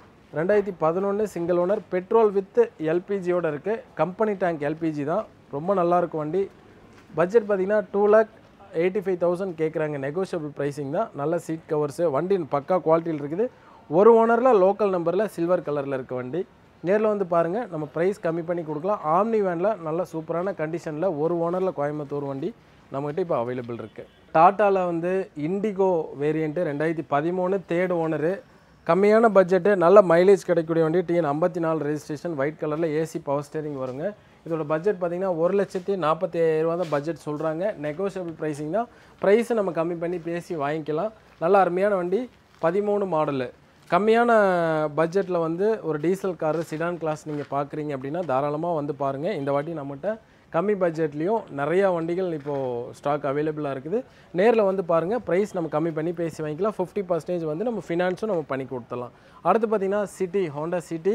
2011 சிங்கிள் ஓனர். பெட்ரோல் வித் எல்பிஜியோடு இருக்குது. கம்பெனி டேங்க் எல்பிஜி தான். ரொம்ப நல்லாயிருக்கும் வண்டி. பட்ஜெட் பார்த்திங்கன்னா 2,85,000 கேட்குறாங்க. நெகோஷியபிள் ப்ரைஸிங் தான். நல்ல சீட் கவர்ஸு. வண்டி பக்கா குவாலிட்டியில் இருக்குது. ஒரு ஓனரில் லோக்கல் நம்பரில் சில்வர் கலரில் இருக்க வண்டி. நேரில் வந்து பாருங்கள். நம்ம ப்ரைஸ் கம்மி பண்ணி கொடுக்கலாம். ஆம்னி வேனில் நல்ல சூப்பரான கண்டிஷனில் ஒரு ஓனரில் கோயம்புத்தூர் வண்டி நம்மகிட்ட இப்போ அவைலபிள் இருக்குது. டாட்டாவில் வந்து இண்டிகோ வேரியண்ட்டு 2013 தேர்ட் ஓனரு, கம்மியான பட்ஜெட்டு, நல்ல மைலேஜ் கிடைக்கக்கூடிய வண்டி. TN 54 ரெஜிஸ்ட்ரேஷன், ஒயிட் கலரில் ஏசி பவர் ஸ்டேரிங் வருங்க. இதோட பட்ஜெட் பார்த்தீங்கன்னா 1,45,000 தான் பட்ஜெட் சொல்கிறாங்க. நெகோஷியபிள் ப்ரைஸிங் தான். ப்ரைஸை நம்ம கம்மி பண்ணி பேசி வாங்கிக்கலாம். நல்ல அருமையான வண்டி. 13 மாடலு. கம்மியான பட்ஜெட்டில் வந்து ஒரு டீசல் காரு சிடான் கிளாஸ் நீங்கள் பார்க்குறீங்க அப்படின்னா தாராளமாக வந்து பாருங்கள். இந்த வாட்டி நம்மகிட்ட கம்மி பட்ஜெட்லேயும் நிறையா வண்டிகள் இப்போது ஸ்டாக் அவைலபிளாக இருக்குது. நேரில் வந்து பாருங்கள். ப்ரைஸ் நம்ம கம்மி பண்ணி பேசி வாங்கிக்கலாம். 50% வந்து நம்ம ஃபினான்ஸும் நம்ம பண்ணி கொடுத்துடலாம். அடுத்து பார்த்திங்கன்னா City, Honda City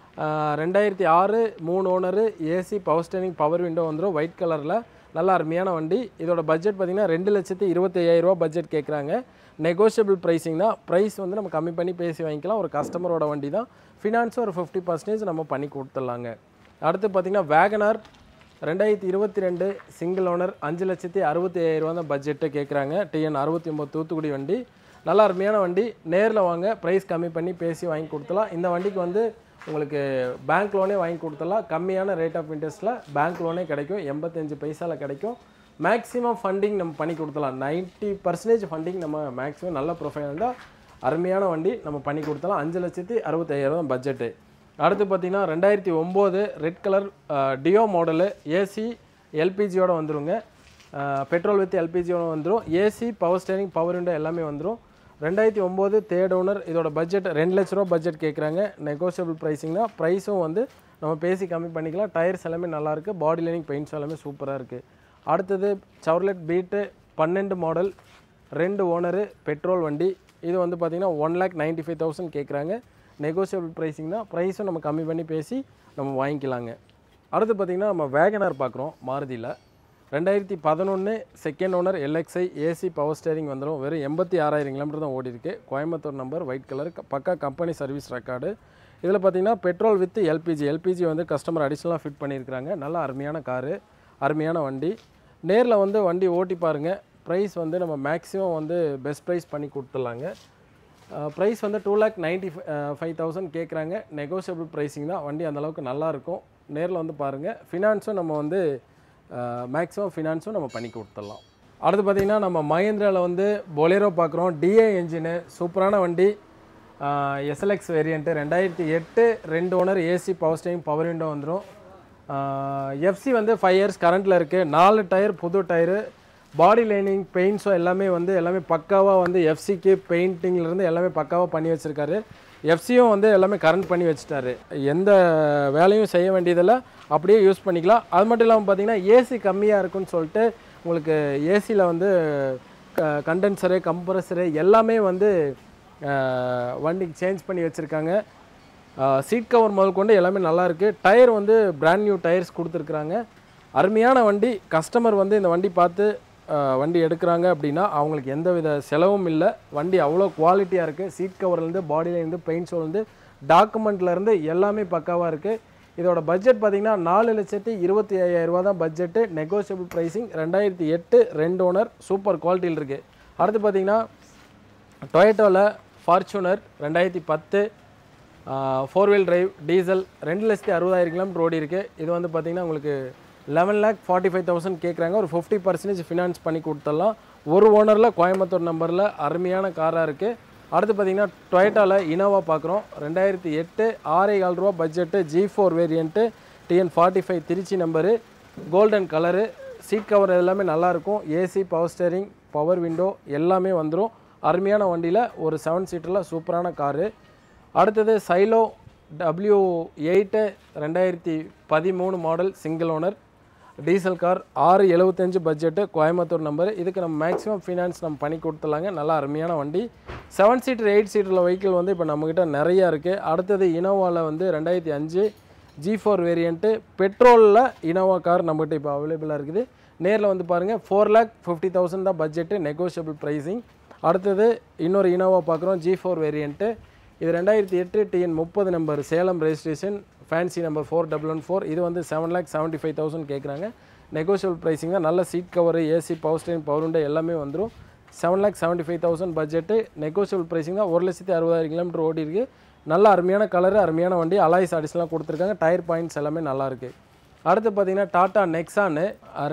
2006 3 owner, AC power steering power window வந்துடும், ஒயிட் கலரில். நல்ல அருமையான வண்டி. இதோட பட்ஜெட் பார்த்திங்கன்னா 2,25,000 பட்ஜெட் கேட்குறாங்க. நெகோஷியபிள் ப்ரைஸிங் தான். ப்ரைஸ் வந்து நம்ம கம்மி பண்ணி பேசி வாங்கிக்கலாம். ஒரு கஸ்டமரோட வண்டி தான். ஃபினான்ஸும் ஒரு 50% நம்ம பண்ணி கொடுத்துடலாங்க. அடுத்து பார்த்திங்கன்னா வேகனார் 2022 சிங்கிள் ஓனர் 5,65,000 தான் பட்ஜெட்டு கேட்குறாங்க. TN 69 தூத்துக்குடி வண்டி. நல்லா அருமையான வண்டி. நேரில் வாங்க, ப்ரைஸ் கம்மி பண்ணி பேசி வாங்கி கொடுத்துலாம். இந்த வண்டிக்கு வந்து உங்களுக்கு பேங்க் லோனே வாங்கி கொடுத்துடலாம். கம்மியான ரேட் ஆஃப் இன்ட்ரெஸ்ட்டில் பேங்க் லோனே கிடைக்கும். 85 பைசாவில் கிடைக்கும். மேக்ஸிமம் ஃபண்டிங் நம்ம பண்ணி கொடுத்துலாம். 90% ஃபண்டிங் நம்ம மேக்ஸிமம் நல்ல ப்ரொஃபைல் இருந்தால் அருமையான வண்டி நம்ம பண்ணி கொடுத்துலாம். 5,65,000 தான் பட்ஜெட்டு. அடுத்து பார்த்திங்கன்னா 2009 ரெட் கலர் டியோ மாடலு, ஏசி எல்பிஜியோடு வந்துருங்க. பெட்ரோல் வித் எல்பிஜியோட வந்துடும். AC power steering power window எல்லாமே வந்துடும். 2009 தேர்ட் ஓனர். இதோட பட்ஜெட் 2 லட்ச ரூபா பட்ஜெட் கேட்குறாங்க. நெகோஷியபிள் ப்ரைஸிங் தான். ப்ரைஸும் வந்து நம்ம பேசி கம்மி பண்ணிக்கலாம். டயர்ஸ் எல்லாமே நல்லாயிருக்கு. பாடி லைனிங் பெயிண்ட்ஸ் எல்லாமே சூப்பராக இருக்குது. அடுத்தது Chevrolet Beat 12 model 2 owner, petrol வண்டி. இது வந்து பார்த்திங்கன்னா 1,95,000 கேட்குறாங்க. நெகோஷியபிள் ப்ரைஸிங் தான். ப்ரைஸும் நம்ம கம்மி பண்ணி பேசி நம்ம வாங்கிக்கலாங்க. அடுத்து பார்த்திங்கன்னா நம்ம வேகனார் பார்க்குறோம் மாருதியில். 2011 second owner, LXI AC power steering வந்துடும். வெறும் 86,000 கிலோமீட்டர் தான் ஓடி இருக்குது. கோயம்புத்தூர் நம்பர், ஒயிட் கலர், பக்கா கம்பெனி சர்வீஸ் ரெக்கார்டு. இதில் பார்த்திங்கன்னா பெட்ரோல் வித் எல்பிஜி வந்து கஸ்டமர் அடிஷ்னலாக ஃபிட் பண்ணியிருக்கிறாங்க. நல்ல அருமையான காரு, அருமையான வண்டி. நேரில் வந்து வண்டி ஓட்டி பாருங்கள். ப்ரைஸ் வந்து நம்ம மேக்ஸிமம் வந்து பெஸ்ட் ப்ரைஸ் பண்ணி கொடுத்துடலாங்க. ப்ரைஸ் வந்து 2,95,000 கேட்குறாங்க. நெகோஷியபிள் ப்ரைஸிங் தான். வண்டி அந்தளவுக்கு நல்லாயிருக்கும். நேரில் வந்து பாருங்கள். ஃபினான்ஸும் நம்ம வந்து மேக்ஸிமம் ஃபினான்ஸும் நம்ம பண்ணி கொடுத்துடலாம். அடுத்து பார்த்திங்கன்னா நம்ம மஹேந்திராவில் வந்து பொலேரோ பார்க்குறோம். DI என்ஜினு, சூப்பரான வண்டி. SLX variant 2008 2 owner, AC power steering power window வந்துடும். FC வந்து 5 இயர்ஸ் கரண்ட்டில் இருக்குது. 4 டயர் புது டயரு. பாடி லைனிங் பெயிண்ட்ஸும் எல்லாமே பக்காவாக வந்து எஃப்சிக்கு பெயிண்டிங்லேருந்து எல்லாமே பக்காவாக பண்ணி வச்சுருக்காரு. எஃப்சியும் வந்து எல்லாமே கரண்ட் பண்ணி வச்சுட்டாரு. எந்த வேலையும் செய்ய வேண்டியதில்லை, அப்படியே யூஸ் பண்ணிக்கலாம். அது மட்டும் இல்லாமல் பார்த்தீங்கன்னா ஏசி கம்மியாக இருக்குன்னு சொல்லிட்டு உங்களுக்கு ஏசியில் வந்து கண்டென்சரு, கம்ப்ரஸரு எல்லாமே வந்து வண்டிக்கு சேஞ்ச் பண்ணி வச்சுருக்காங்க. சீட் கவர் முதல் கொண்டு எல்லாமே நல்லாயிருக்கு. டயர் வந்து பிராண்ட் நியூ டயர்ஸ் கொடுத்துருக்குறாங்க. அருமையான வண்டி. கஸ்டமர் வந்து இந்த வண்டி பார்த்து வண்டி எடுக்கிறாங்க அப்படின்னா அவங்களுக்கு எந்த வித செலவும் இல்லை. வண்டி அவ்வளோ குவாலிட்டியாக இருக்குது. சீட் கவர்லேருந்து, பாடியிலேருந்து, பெயிண்ட்ஸ்லேருந்து, டாக்குமெண்ட்லேருந்து எல்லாமே பக்காவாக இருக்குது. இதோட பட்ஜெட் பார்த்திங்கன்னா 4,25,000 தான் budget. Negotiable pricing. 2008 2 owner, super குவாலிட்டியில் இருக்குது. அடுத்து பார்த்திங்கன்னா டொயோட்டோவில் Fortuner 2010 4 wheel drive diesel 2,60,000 kilometre ஓடி இருக்குது. இது வந்து பார்த்திங்கன்னா உங்களுக்கு 11,45,000 கேட்குறாங்க. ஒரு 50% ஃபினான்ஸ் பண்ணி கொடுத்துடலாம். ஒரு ஓனரில் கோயம்புத்தூர் நம்பரில் அருமையான காராக இருக்குது. அடுத்து பார்த்திங்கன்னா டொயோட்டாவில் இனோவா பார்க்குறோம். 2008 6,400 ரூபா budget, G4 variant, TN 45 Trichy number, golden colour. Seat cover எல்லாமே நல்லாயிருக்கும். AC power steering power window எல்லாமே வந்துடும். அருமையான வண்டியில் ஒரு 7 சீட்டரில் சூப்பரான காரு. அடுத்தது Xylo W8 2013 model single owner diesel car 6,75 budget, Coimbatore number. இதுக்கு நம்ம மேக்ஸிமம் ஃபினான்ஸ் நம்ம பண்ணி கொடுத்துலாங்க. நல்லா அருமையான வண்டி. 7 சீட்டர் 8 சீட்டரில் வெஹிக்கிள் வந்து இப்போ நம்மக்கிட்ட நிறையா இருக்குது. அடுத்தது இனோவாவில் வந்து 2005 G4 வேரியண்ட்டு பெட்ரோலில் இனோவா கார் நம்மகிட்ட இப்போ அவைலபிளாக இருக்குது. நேரில் வந்து பாருங்கள். 4,50,000 தான் பட்ஜெட்டு, நெகோஷியபிள் ப்ரைஸிங். அடுத்தது இன்னொரு இனோவா பார்க்குறோம், G4 வேரியண்ட்டு. இது 2008 TN 30 number, Salem registration, fancy number 4114. இது வந்து 7,75,000 கேட்குறாங்க. நெகோஷியபிள் ப்ரைஸிங் தான். நல்ல seat cover, AC power steering power window எல்லாமே வந்துடும். 7,75,000 பட்ஜெட்டு, நெகோஷியபிள் ப்ரைஸிங் தான். 1,60,000 கிலோமீட்டர் ஓடி இருக்குது. நல்ல அருமையான கலரு, அருமையான வண்டி. அலாய்ஸ் அடிஷனலாக கொடுத்துருக்காங்க. டயர் பாயிண்ட்ஸ் எல்லாமே நல்லாயிருக்கு. அடுத்து பார்த்தீங்கன்னா டாடா நெக்ஸானு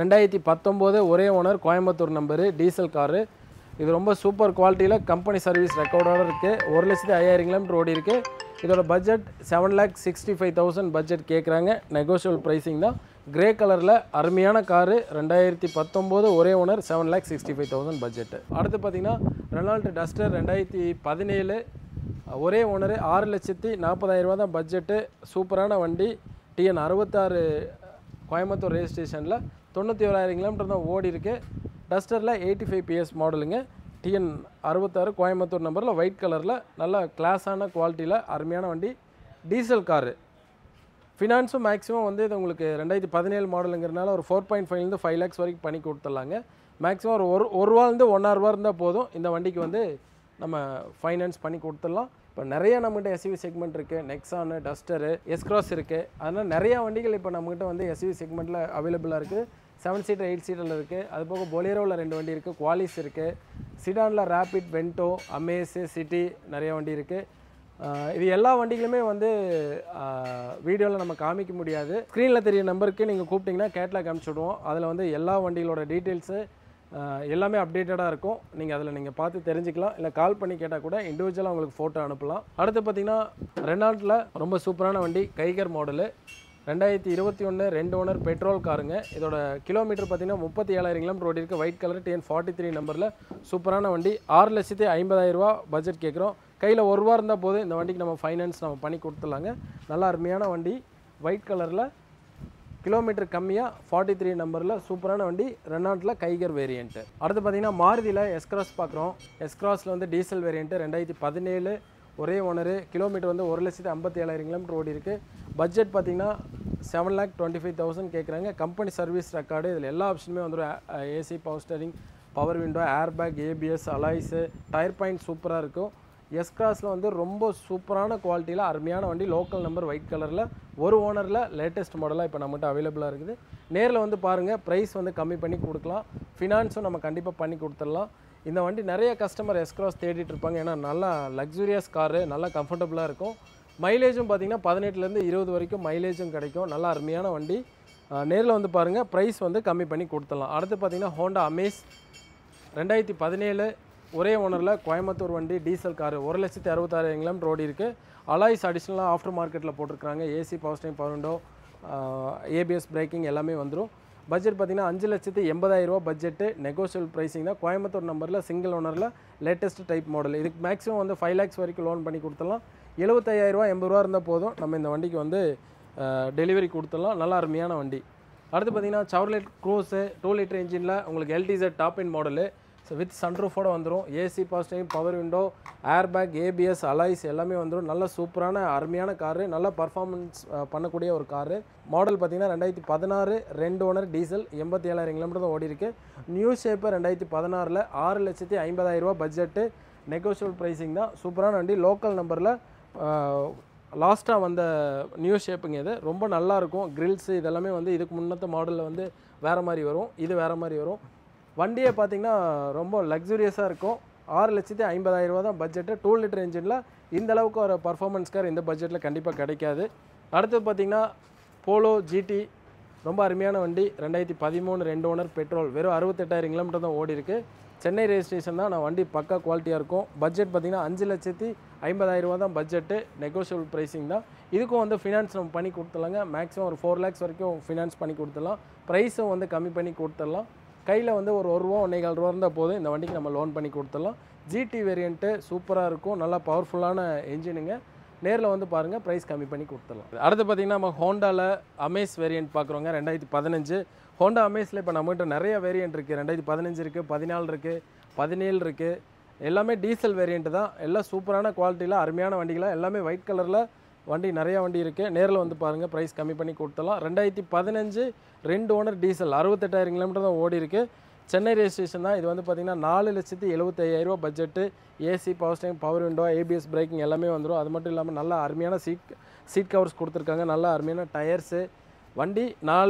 2019 ஒரே owner Coimbatore number diesel car. இது ரொம்ப சூப்பர் குவாலிட்டியில் கம்பெனி சர்வீஸ் ரெக்கார்டோடு இருக்குது. 1,05,000 கிலோமீட்டர் ஓடி இருக்குது. இதோட பட்ஜெட் 7,65,000 பட்ஜெட் கேட்குறாங்க. நெகோஷியபிள் ப்ரைஸிங் தான். கிரே கலரில் அருமையான காரு. 2019 ஒரே ஓனர் 7,65,000 பட்ஜெட்டு. அடுத்து பார்த்தீங்கன்னா ரெனால்ட் டஸ்டர் 2017 ஒரே ஓனர் 6,40,000 தான் பட்ஜெட்டு. சூப்பரான வண்டி. TN 66 கோயம்புத்தூர் ரெஜிஸ்ட்ரேஷனில் 91,000 கிலோமீட்டர் தான் ஓடி இருக்குது. டஸ்டரில் 85 PS மாடலுங்க. TN 66 கோயம்புத்தூர் நம்பரில் ஒயிட் கலரில் நல்ல கிளாஸான குவாலிட்டியில் அருமையான வண்டி. Diesel car. ஃபினான்ஸும் மேக்ஸிமம் வந்து இது உங்களுக்கு 2017 மாடலுங்கிறதுனால ஒரு 4.5 5 lakhs வரைக்கும் பண்ணி கொடுத்துடலாங்க. மேக்ஸிமம் ஒரு ரூபாலேருந்து 1.5 ரூபா இருந்தால் போதும். இந்த வண்டிக்கு வந்து நம்ம ஃபைனான்ஸ் பண்ணி கொடுத்துடலாம். இப்போ நிறைய நம்மகிட்ட எஸ்யூவி செக்மெண்ட் இருக்குது. நெக்ஸானு, டஸ்டரு, எஸ்க்ராஸ் இருக்குது. அதனால் நிறையா வண்டிகள் இப்போ நம்மகிட்ட வந்து எஸ்யூவி செக்மெண்ட்டில் அவைலபிளாக இருக்குது. 7 சீட்டர் 8 சீட்டரில் இருக்குது. அது போக பொலேரோவில் 2 வண்டி இருக்குது. குவாலிஸ் இருக்குது. சிடானில் ரேபிட், வென்டோ, அமேஸு, சிட்டி நிறைய வண்டி இருக்குது. இது எல்லா வண்டிகளுமே வந்து வீடியோவில் நம்ம காமிக்க முடியாது. ஸ்க்ரீனில் தெரிய நம்பருக்கு நீங்கள் கூப்பிட்டிங்கன்னா கேட்லாக் அனுப்பிச்சுடுவோம். அதில் வந்து எல்லா வண்டிகளோட டீட்டெயில்ஸு எல்லாமே அப்டேட்டடாக இருக்கும். நீங்கள் அதில் பார்த்து தெரிஞ்சுக்கலாம். இல்லை கால் பண்ணி கேட்டால் கூட இண்டிவிஜுவலாக உங்களுக்கு ஃபோட்டோ அனுப்பலாம். அடுத்து பார்த்திங்கன்னா ரெனால்ட்டில் ரொம்ப சூப்பரான வண்டி கைகர் மாடலு. 2021 2 ஓனர் பெட்ரோல் காருங்க. இதோட கிலோமீட்டர் பார்த்திங்கன்னா 37,000 கிலோமீட்டர் ஓடி இருக்குது. ஒயிட் கலர் TN 43 நம்பரில் சூப்பரான வண்டி. 6,50,000 பட்ஜெட் கேட்குறோம். கையில் 1 ரூபா இருந்தால் போதும். இந்த வண்டிக்கு நம்ம ஃபைனான்ஸ் நம்ம பண்ணி கொடுத்துடலாங்க. நல்லா அருமையான வண்டி. ஒயிட் கலரில் கிலோமீட்டர் கம்மியாக 43 நம்பரில் சூப்பரான வண்டி. ரெனால்ட்டில் கைகர் வேரியண்ட்டு. அடுத்து பார்த்திங்கன்னா மாருதியில் எஸ்க்ராஸ் பார்க்குறோம். எஸ்க்ராஸில் வந்து டீசல் வேரியண்ட்டு 2017 ஒரே ஓனரு. கிலோமீட்டர் வந்து 1,57,000 கிலோமீட்டர் ஓடி இருக்குது. பட்ஜெட் பார்த்திங்கன்னா 7,25,000 கேட்குறாங்க. Company service record. இதில் எல்லா ஆப்ஷனுமே வந்துடும். AC, power steering, power window, air bag, ABS, alloys, tyre point சூப்பராக இருக்கும். எஸ்க்ராஸில் வந்து ரொம்ப சூப்பரான குவாலிட்டியில் அருமையான வண்டி. லோக்கல் நம்பர் ஒயிட் கலரில் ஒரு ஓனரில் லேட்டஸ்ட் மாடலாக இப்போ நம்மகிட்ட அவைலபிளாக இருக்குது. நேரில் வந்து பாருங்கள். ப்ரைஸ் வந்து கம்மி பண்ணி கொடுக்கலாம். ஃபினான்ஸும் நம்ம கண்டிப்பாக பண்ணி கொடுத்துடலாம். இந்த வண்டி நிறைய கஸ்டமர் எஸ்க்ராஸ் தேடிட்டு இருப்பாங்க. ஏன்னா நல்லா லக்ஸூரியஸ் காரு, நல்லா கம்ஃபர்டபுளாக இருக்கும். மைலேஜும் பார்த்திங்கன்னா 18லேருந்து 20 வரைக்கும் மைலேஜும் கிடைக்கும். நல்லா அருமையான வண்டி. நேரில் வந்து பாருங்கள். ப்ரைஸ் வந்து கம்மி பண்ணி கொடுத்துடலாம். அடுத்து பார்த்திங்கன்னா ஹோண்டா அமேஸ் 2017 ஒரே ஓனரில் கோயம்புத்தூர் வண்டி டீசல் காரு. 1,66,000 கிலோமீட்டர் ஓடி இருக்குது. அலாய்ஸ் அடிஷ்னலாக ஆஃப்டர் மார்க்கெட்டில் போட்டிருக்காங்க. AC, power steering, power window, ABS braking எல்லாமே வந்துடும். பட்ஜெட் பார்த்திங்கன்னா 5,80,000 பட்ஜெட்டு. நெகோஷியபிள் ப்ரைஸிங் தான். கோயம்புத்தூர் நம்பரில் சிங்கிள் ஓனரில் லேட்டஸ்ட் டைப் மாடல். இதுக்கு மேக்ஸிமம் வந்து 5 lakhs வரைக்கும் லோன் பண்ணி கொடுத்துடலாம். 75,000 80 ரூபா இருந்தால் போதும். நம்ம இந்த வண்டிக்கு வந்து டெலிவரி கொடுத்துடலாம். நல்லா அருமையான வண்டி. அடுத்து பார்த்திங்கன்னா சவர்லெட் க்ரூஸு 2 லிட்டர் இன்ஜினில் உங்களுக்கு LTZ top in model. With சன்ரூஃபோடு வந்துடும். AC, power steering, power window, air bag, ABS, alloys எல்லாமே வந்துடும். நல்ல சூப்பரான அருமையான காரு. நல்ல பர்ஃபார்மன்ஸ் பண்ணக்கூடிய ஒரு காரு. மாடல் பார்த்திங்கன்னா 2016 2 ஓனர் டீசல் 87,000 கிலோமீட்டர் தான் ஓடி இருக்குது. New shape 2016 6,50,000 budget. Negotiable pricing தான். சூப்பரான வண்டி. லோக்கல் நம்பரில் லாஸ்ட்டாக வந்த நியூ ஷேப்புங்க. இது ரொம்ப நல்லாயிருக்கும். கிரில்ஸு இதெல்லாமே வந்து இதுக்கு முன்னத்த மாடலில் வந்து வேறு மாதிரி வரும். இது வேறு மாதிரி வரும். வண்டியை பார்த்திங்கன்னா ரொம்ப லக்ஸூரியஸாக இருக்கும். 6,50,000 தான் பட்ஜெட்டு. 2 லிட்டர் இன்ஜினில் இந்த அளவுக்கு ஒரு பர்ஃபார்மன்ஸ் கார் இந்த பட்ஜெட்டில் கண்டிப்பாக கிடைக்காது. அடுத்து பார்த்திங்கன்னா போலோ GT ரொம்ப அருமையான வண்டி. 2013 2 ஓனர் பெட்ரோல். வெறும் 68,000 கிலோமீட்டர் தான் ஓடி இருக்குது. சென்னை ரெஜிஸ்ட்ரேஷன் தான். நான் வண்டி பக்கா குவாலிட்டியாக இருக்கும். பட்ஜெட் பார்த்திங்கன்னா 5,50,000 தான் பட்ஜெட்டு. நெகோஷியபிள் ப்ரைஸிங் தான். இதுக்கும் வந்து ஃபினான்ஸ் நம்ம பண்ணி கொடுத்துடலாங்க. மேக்ஸிமம் ஒரு 4 lakhs வரைக்கும் ஃபினான்ஸ் பண்ணி கொடுத்துடலாம். ப்ரைஸும் வந்து கம்மி பண்ணி கொடுத்துடலாம். கையில் வந்து ஒரு 1 ரூபா 1.25 ரூபா இருந்தால் போதும். இந்த வண்டிக்கு நம்ம லோன் பண்ணி கொடுத்துடலாம். GT வேரியண்ட்டு சூப்பராக இருக்கும். நல்லா பவர்ஃபுல்லான என்ஜினுங்க. நேரில் வந்து பாருங்கள். ப்ரைஸ் கம்மி பண்ணி கொடுத்துடலாம். அடுத்து பார்த்திங்கன்னா நம்ம ஹோண்டாவில் அமேஸ் வேரியண்ட் பார்க்குறோங்க. 2015 ஹோண்டா அமேஸில் இப்போ நம்மகிட்ட நிறைய வேரியண்ட் இருக்குது. 2015 இருக்குது, 14 இருக்குது, 17 இருக்குது. எல்லாமே டீசல் வேரியண்ட்டு தான். எல்லாம் சூப்பரான குவாலிட்டியில் அருமையான வண்டிகளாக எல்லாமே ஒயிட் கலரில் வண்டி நிறையா வண்டி இருக்குது. நேரில் வந்து பாருங்கள். ப்ரைஸ் கம்மி பண்ணி கொடுத்துடலாம். 2015 2 ஓனர் டீசல் 68,000 கிலோமீட்டர் தான் ஓடி இருக்குது. சென்னை ரெஜிஸ்ட்ரேஷன் தான். இது வந்து பார்த்திங்கன்னா 4,75,000 budget. AC, power steering, power window, ABS braking எல்லாமே வந்துடும். அது மட்டும் இல்லாமல் நல்லா அருமையான சீட் கவர்ஸ் கொடுத்துருக்காங்க. நல்லா அருமையான டயர்ஸு. வண்டி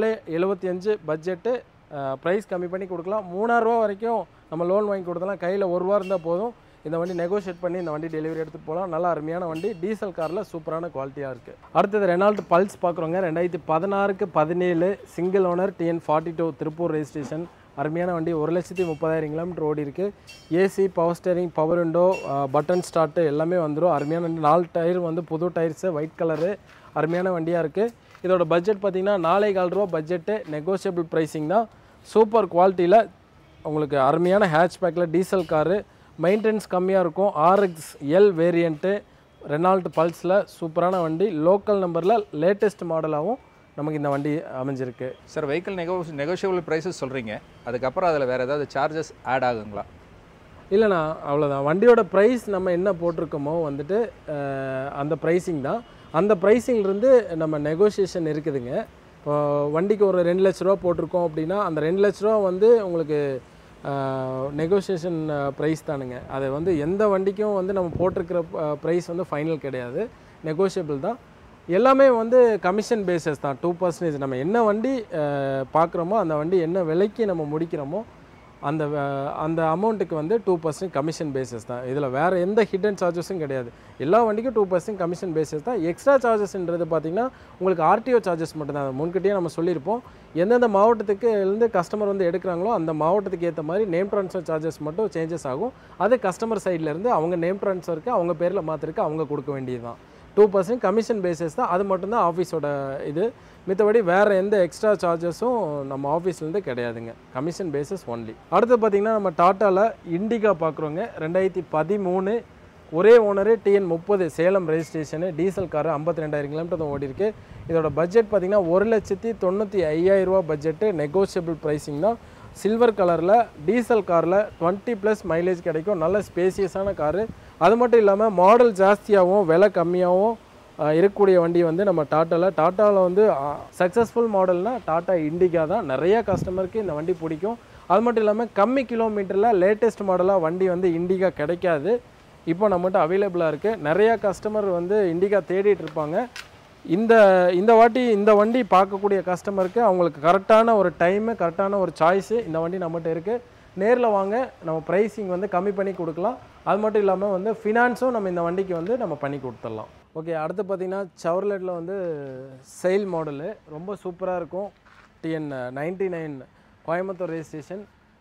4,75 பட்ஜெட்டு. ப்ரைஸ் கம்மி பண்ணி கொடுக்கலாம். 3,000 ரூபா வரைக்கும் நம்ம லோன் வாங்கி கொடுத்தலாம். கையில் 1 ரூபா இருந்தால் போதும். இந்த வண்டி நெகோஷியேட் பண்ணி இந்த வண்டி டெலிவரி எடுத்துகிட்டு போகலாம். நல்லா அருமையான வண்டி, டீசல் காரில் சூப்பரான குவாலிட்டியாக இருக்குது. அடுத்தது ரெனால்ட் பல்ஸ் பார்க்குறோங்க. 2016க்கு 17 single owner TN 42 Tiruppur registration. அருமையான வண்டி, 1,30,000 கிலோமீட்டர் ஓடி இருக்குது. AC, power steering, power window, button start எல்லாமே வந்துடும். அருமையான வண்டி, 4 டயர் வந்து புது டயர்ஸு, ஒயிட் கலரு, அருமையான வண்டியாக இருக்குது. இதோட பட்ஜெட் பார்த்திங்கன்னா 4,400 ரூபா பட்ஜெட்டு, நெகோஷியபிள் ப்ரைஸிங் தான். சூப்பர் குவாலிட்டியில் உங்களுக்கு அருமையான ஹேட்ச்பேக்கில் டீசல் காரு, மெயின்டெனன்ஸ் கம்மியாக இருக்கும். RXL வேரியண்ட்டு ரெனால்ட் பல்ஸில் சூப்பரான வண்டி, லோக்கல் நம்பரில் லேட்டஸ்ட் மாடலாகவும் நமக்கு இந்த வண்டி அமைஞ்சிருக்கு. சார் வெஹிக்கிள் நெகோஷியபிள் ப்ரைஸஸ் சொல்கிறீங்க, அதுக்கப்புறம் அதில் வேறு ஏதாவது சார்ஜஸ் ஆட் ஆகுங்களா? இல்லைண்ணா, அவ்வளோதான். வண்டியோட ப்ரைஸ் நம்ம என்ன போட்டிருக்கோமோ வந்துட்டு அந்த ப்ரைஸிங் தான். அந்த ப்ரைஸிங்லேருந்து நம்ம நெகோஷியேஷன் இருக்குதுங்க. இப்போ வண்டிக்கு ஒரு 2 லட்ச ரூபா போட்டிருக்கோம் அப்படின்னா அந்த 2 லட்ச ரூபா வந்து உங்களுக்கு நெகோஷியேஷன் ப்ரைஸ் தானுங்க. அது வந்து எந்த வண்டிக்கும் வந்து நம்ம போட்டிருக்கிற ப்ரைஸ் வந்து ஃபைனல் கிடையாது, நெகோஷியபிள் தான். எல்லாமே வந்து கமிஷன் பேஸஸ் தான். 2% நம்ம என்ன வண்டி பார்க்குறோமோ அந்த வண்டி என்ன விலைக்கு நம்ம முடிக்கிறோமோ அந்த அமௌண்ட்டுக்கு வந்து 2% கமிஷன் பேஸஸ் தான். இதில் வேறு எந்த ஹிடன் சார்ஜஸும் கிடையாது. எல்லா வண்டிக்கும் 2% கமிஷன் பேஸஸ் தான். எக்ஸ்ட்ரா சார்ஜஸ்ன்றது பார்த்திங்கன்னா உங்களுக்கு RTO சார்ஜஸ் மட்டும்தான். முன்கிட்டயே நம்ம சொல்லியிருப்போம், எந்தெந்த மாவட்டத்துக்கு இருந்து கஸ்டமர் வந்து எடுக்கிறாங்களோ அந்த மாவட்டத்துக்கு ஏற்ற மாதிரி நேம் ட்ரான்ஸ்ஃபர் சார்ஜஸ் மட்டும் சேஞ்சஸ் ஆகும். அது கஸ்டமர் சைட்லேருந்து அவங்க நேம் ட்ரான்ஸ்ஃபருக்கு அவங்க பேரில் மாற்றிருக்கு அவங்க கொடுக்க வேண்டியது தான். 2% கமிஷன் பேஸஸ் தான். அது மட்டும்தான் ஆஃபீஸோட இது. மித்தபடி வேறு எந்த எக்ஸ்ட்ரா சார்ஜஸும் நம்ம ஆஃபீஸ்லேருந்து கிடையாதுங்க. Commission basis only. அடுத்து பார்த்திங்கன்னா நம்ம டாட்டாவில் இண்டிகா பார்க்குறோங்க. 2013 ஒரே owner, TN 30 Salem registration, diesel car, 52,000 kilometre தான் ஓடி இருக்குது. இதோட பட்ஜெட் பார்த்திங்கன்னா 1,95,000 ரூபா பட்ஜெட்டு, நெகோஷியபிள் ப்ரைஸிங் தான். சில்வர் கலரில் டீசல் காரில் 20+ மைலேஜ் கிடைக்கும். நல்ல ஸ்பேசியஸான காரு. அது மட்டும் இல்லாமல் மாடல் ஜாஸ்தியாகவும் விலை கம்மியாகவும் இருக்கக்கூடிய வண்டி வந்து நம்ம டாட்டாவில் வந்து சக்ஸஸ்ஃபுல் மாடல்னால் டாட்டா இண்டிகா தான். நிறைய கஸ்டமருக்கு இந்த வண்டி பிடிக்கும். அது மட்டும் இல்லாமல் கம்மி கிலோமீட்டரில் லேட்டஸ்ட் மாடலாக வண்டி வந்து இண்டிகா கிடைக்காது. இப்போ நம்மகிட்ட அவைலபிளாக இருக்குது. நிறையா கஸ்டமர் வந்து இண்டிகா தேடிட்டு இருப்பாங்க. இந்த வாட்டி இந்த வண்டி பார்க்கக்கூடிய கஸ்டமருக்கு அவங்களுக்கு கரெக்டான ஒரு டைமு, கரெக்டான ஒரு சாய்ஸு இந்த வண்டி நம்மகிட்ட இருக்குது. நேரில் வாங்க, நம்ம ப்ரைஸிங் வந்து கம்மி பண்ணி கொடுக்கலாம். அது மட்டும் இல்லாமல் வந்து ஃபினான்ஸும் நம்ம இந்த வண்டிக்கு வந்து நம்ம பண்ணி கொடுத்துடலாம். ஓகே, அடுத்து பார்த்திங்கன்னா செவர்லெட்டில் வந்து செயில் மாடலு ரொம்ப சூப்பராக இருக்கும். TN 99 கோயம்புத்தூர் ரெஜிஸ்ட்ரேஷன்,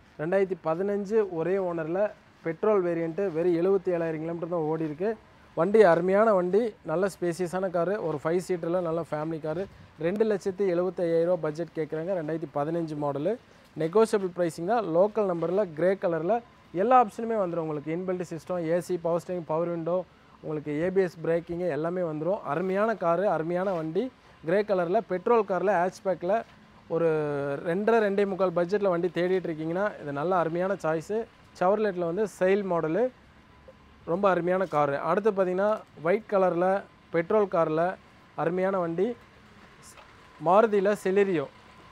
2015 ஒரே ஓனரில் பெட்ரோல் வேரியண்ட்டு, வெறும் 77,000 கிலோமீட்டர் தான் ஓடி இருக்குது. வண்டி அருமையான வண்டி, நல்ல ஸ்பேசியஸான காரு, ஒரு 5 சீட்டரில் நல்ல ஃபேமிலி காரு. 2,75,000 ரூபா பட்ஜெட் கேட்குறாங்க. 2015 மாடலு, நெகோஷியபிள் ப்ரைஸிங் தான். லோக்கல் நம்பரில் கிரே கலரில் எல்லா ஆப்ஷனுமே வந்துடும் உங்களுக்கு. Inbuilt system, AC, power steering, power window, உங்களுக்கு ABS பிரேக்கிங்கு எல்லாமே வந்துடும். அருமையான காரு, அருமையான வண்டி, கிரே கலரில் பெட்ரோல் காரில் ஹேட்ச்பேக்கில் ஒரு 2.5-2.25 பட்ஜெட்டில் வண்டி தேடிட்டு இருக்கீங்கன்னா இது நல்ல அருமையான சாய்ஸு. செவர்லெட்டில் வந்து செயில் மாடலு, ரொம்ப அருமையான காரு. அடுத்து பார்த்திங்கன்னா ஒயிட் கலரில் பெட்ரோல் காரில் அருமையான வண்டி, மாருதியில் செலிரியோ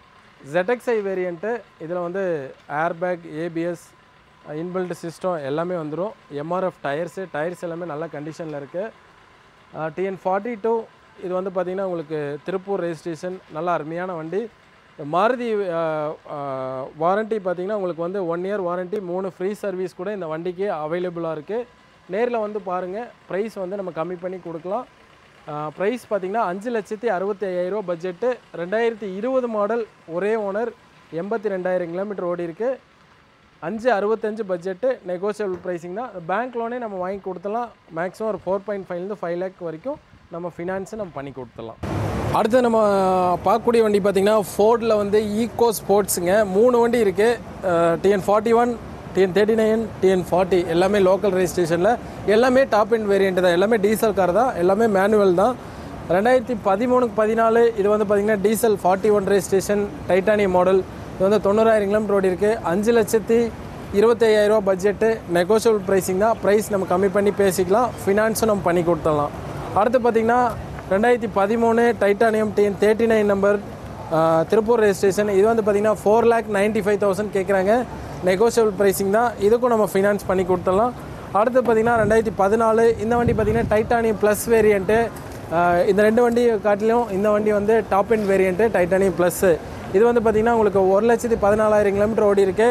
ZXi வேரியண்ட்டு. இதில் வந்து ஏர்பேக், ABS, இன்பில்ட் சிஸ்டம் எல்லாமே வந்துடும். MRF டயர்ஸ் எல்லாமே நல்ல கண்டிஷனில் இருக்குது. TN 42 இது வந்து பார்த்திங்கன்னா உங்களுக்கு திருப்பூர் ரெஜிஸ்ட்ரேஷன், நல்ல அருமையான வண்டி. மாருதி வாரண்ட்டி பார்த்திங்கன்னா உங்களுக்கு வந்து 1 இயர் வாரண்ட்டி, 3 ஃப்ரீ சர்வீஸ் கூட இந்த வண்டிக்கு அவைலபிளாக இருக்குது. நேரில் வந்து பாருங்கள், ப்ரைஸ் வந்து நம்ம கம்மி பண்ணி கொடுக்கலாம். ப்ரைஸ் பார்த்திங்கன்னா 5,65,000 ரூபா பட்ஜெட்டு, 2020 மாடல், ஒரே ஓனர், 82,000 கிலோமீட்டர் ஓடி இருக்குது. 5,65 பட்ஜெட்டு, நெகோஷியபிள் ப்ரைஸிங் தான். பேங்க் லோனே நம்ம வாங்கி கொடுத்துலாம். மேக்ஸிமம் ஒரு 4.5 5 லேக் வரைக்கும் நம்ம ஃபினான்ஸை நம்ம பண்ணி கொடுத்துடலாம். அடுத்து நம்ம பார்க்கக்கூடிய வண்டி பார்த்திங்கன்னா ஃபோர்டில் வந்து ஈகோ ஸ்போர்ட்ஸுங்க. 3 வண்டி இருக்குது. TN 41, TN 39, TN 40 எல்லாமே லோக்கல் ரெஜிஸ்ட்ரேஷனில். எல்லாமே டாப் எண்ட் வேரியண்ட் தான். எல்லாமே டீசல் கார் தான், எல்லாமே மேனுவல் தான். 2013-14 இது வந்து பார்த்திங்கன்னா டீசல் 41 ரெஜிஸ்ட்ரேஷன், டைட்டானியம் மாடல். இது வந்து 90,000 கிலோமீட்டர் ஓடி இருக்குது. 5,25,000 ரூபா பட்ஜெட்டு, நெகோஷியபிள் ப்ரைஸிங் தான். ப்ரைஸ் நம்ம கம்மி பண்ணி பேசிக்கலாம், ஃபினான்ஸும் நம்ம பண்ணி கொடுத்துடலாம். அடுத்து பார்த்திங்கன்னா 2013 titanium TN 39 number, Tiruppur registration. இது வந்து பார்த்திங்கன்னா 4,95,000 கேட்குறாங்க. நெகோஷியபிள் ப்ரைஸிங் தான். இதுக்கும் நம்ம ஃபினான்ஸ் பண்ணி கொடுத்துடலாம். அடுத்து பார்த்திங்கன்னா 2014 இந்த வண்டி பார்த்திங்கன்னா டைட்டானியம் ப்ளஸ் வேரியண்ட்டு. இந்த 2 வண்டி காட்டிலும் இந்த வண்டி வந்து top end variant titanium plus. இது வந்து பார்த்திங்கன்னா உங்களுக்கு 1,14,000 கிலோமீட்டர் ஓடி இருக்குது.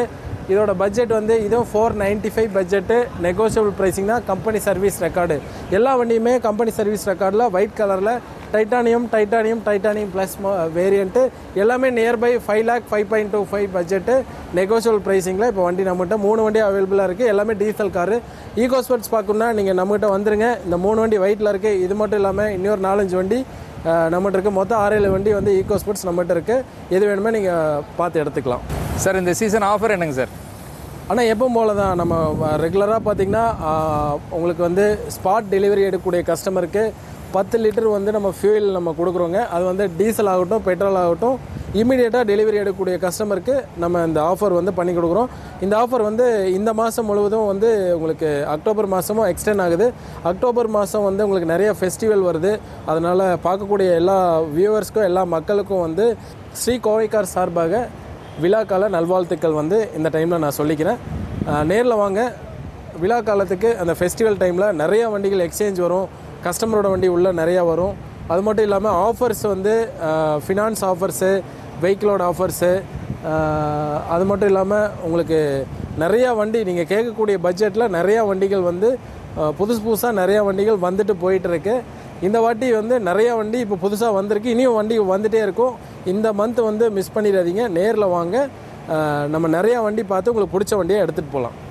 இதோட பட்ஜெட் வந்து இதுவும் 495 பட்ஜெட்டு, நெகோஷியபிள் ப்ரைஸிங் தான். கம்பெனி சர்வீஸ் ரெக்கார்டு, எல்லா வண்டியுமே கம்பெனி சர்வீஸ் ரெக்கார்டில் ஒயிட் கலரில் டைட்டானியம் ப்ளஸ் வேரியண்ட்டு எல்லாமே நியர்பை 5,05,525 பட்ஜெட்டு, நெகோஷியபிள் ப்ரைஸிங்கில் இப்போ வண்டி நம்மகிட்ட 3 வண்டி அவைலபிளாக இருக்குது. எல்லாமே டீசல் காரு. ஈகோ ஸ்போர்ட்ஸ் பார்க்கணுன்னா நீங்கள் நம்மகிட்ட வந்துருங்க. இந்த 3 வண்டி ஒயிட்டில் இருக்குது. இது மட்டும் இல்லாமல் இன்னொரு 4-5 வண்டி நம்மகிட்ட இருக்குது. மொத்தம் 6-7 வண்டி வந்து ஈகோ ஸ்போர்ட்ஸ் நம்மகிட்ட இருக்குது. எது வேணுமே நீங்கள் பார்த்து எடுத்துக்கலாம். சார் இந்த சீசன் ஆஃபர் என்னங்க சார்? ஆனால் எப்பவும் போல தான் நம்ம ரெகுலராக பார்த்திங்கன்னா உங்களுக்கு வந்து ஸ்பாட் டெலிவரி எடுக்கக்கூடிய கஸ்டமருக்கு 10 லிட்டர் வந்து நம்ம ஃபியூல் நம்ம கொடுக்குறோங்க. அது வந்து டீசல் ஆகட்டும் பெட்ரோல் ஆகட்டும் இமீடியட்டாக டெலிவரி எடுக்கக்கூடிய கஸ்டமருக்கு நம்ம இந்த ஆஃபர் வந்து பண்ணி கொடுக்குறோம். இந்த ஆஃபர் வந்து இந்த மாதம் முழுவதும் வந்து உங்களுக்கு அக்டோபர் மாதமும் எக்ஸ்டெண்ட் ஆகுது. அக்டோபர் மாதம் வந்து உங்களுக்கு நிறைய ஃபெஸ்டிவல் வருது. அதனால் பார்க்கக்கூடிய எல்லா வியூவர்ஸ்க்கும் எல்லா மக்களுக்கும் வந்து ஸ்ரீ கோவை கார் சார்பாக விழாக்கால நல்வாழ்த்துக்கள் வந்து இந்த டைமில் நான் சொல்லிக்கிறேன். நேரில் வாங்க. விழா காலத்துக்கு அந்த ஃபெஸ்டிவல் டைமில் நிறையா வண்டிகள் எக்ஸ்சேஞ்ச் வரும். கஸ்டமரோட வண்டி உள்ளே நிறையா வரும். அது மட்டும் இல்லாமல் ஆஃபர்ஸ் வந்து ஃபினான்ஸ் ஆஃபர்ஸு, வெஹிக்கிளோட ஆஃபர்ஸு, அது மட்டும் இல்லாமல் உங்களுக்கு நிறையா வண்டி நீங்கள் கேட்கக்கூடிய பட்ஜெட்டில் நிறையா வண்டிகள் வந்து புதுசாக நிறையா வண்டிகள் வந்துட்டு போயிட்டுருக்கு. இந்த வாட்டி வந்து நிறையா வண்டி இப்போ புதுசாக வந்திருக்கு. இனியும் வண்டி வந்துகிட்டே இருக்கும். இந்த மந்த் வந்து மிஸ் பண்ணிடாதீங்க. நேரில் வாங்க. நம்ம நிறையா வண்டி பார்த்து உங்களுக்கு பிடிச்ச வண்டியை எடுத்துகிட்டு போகலாம்.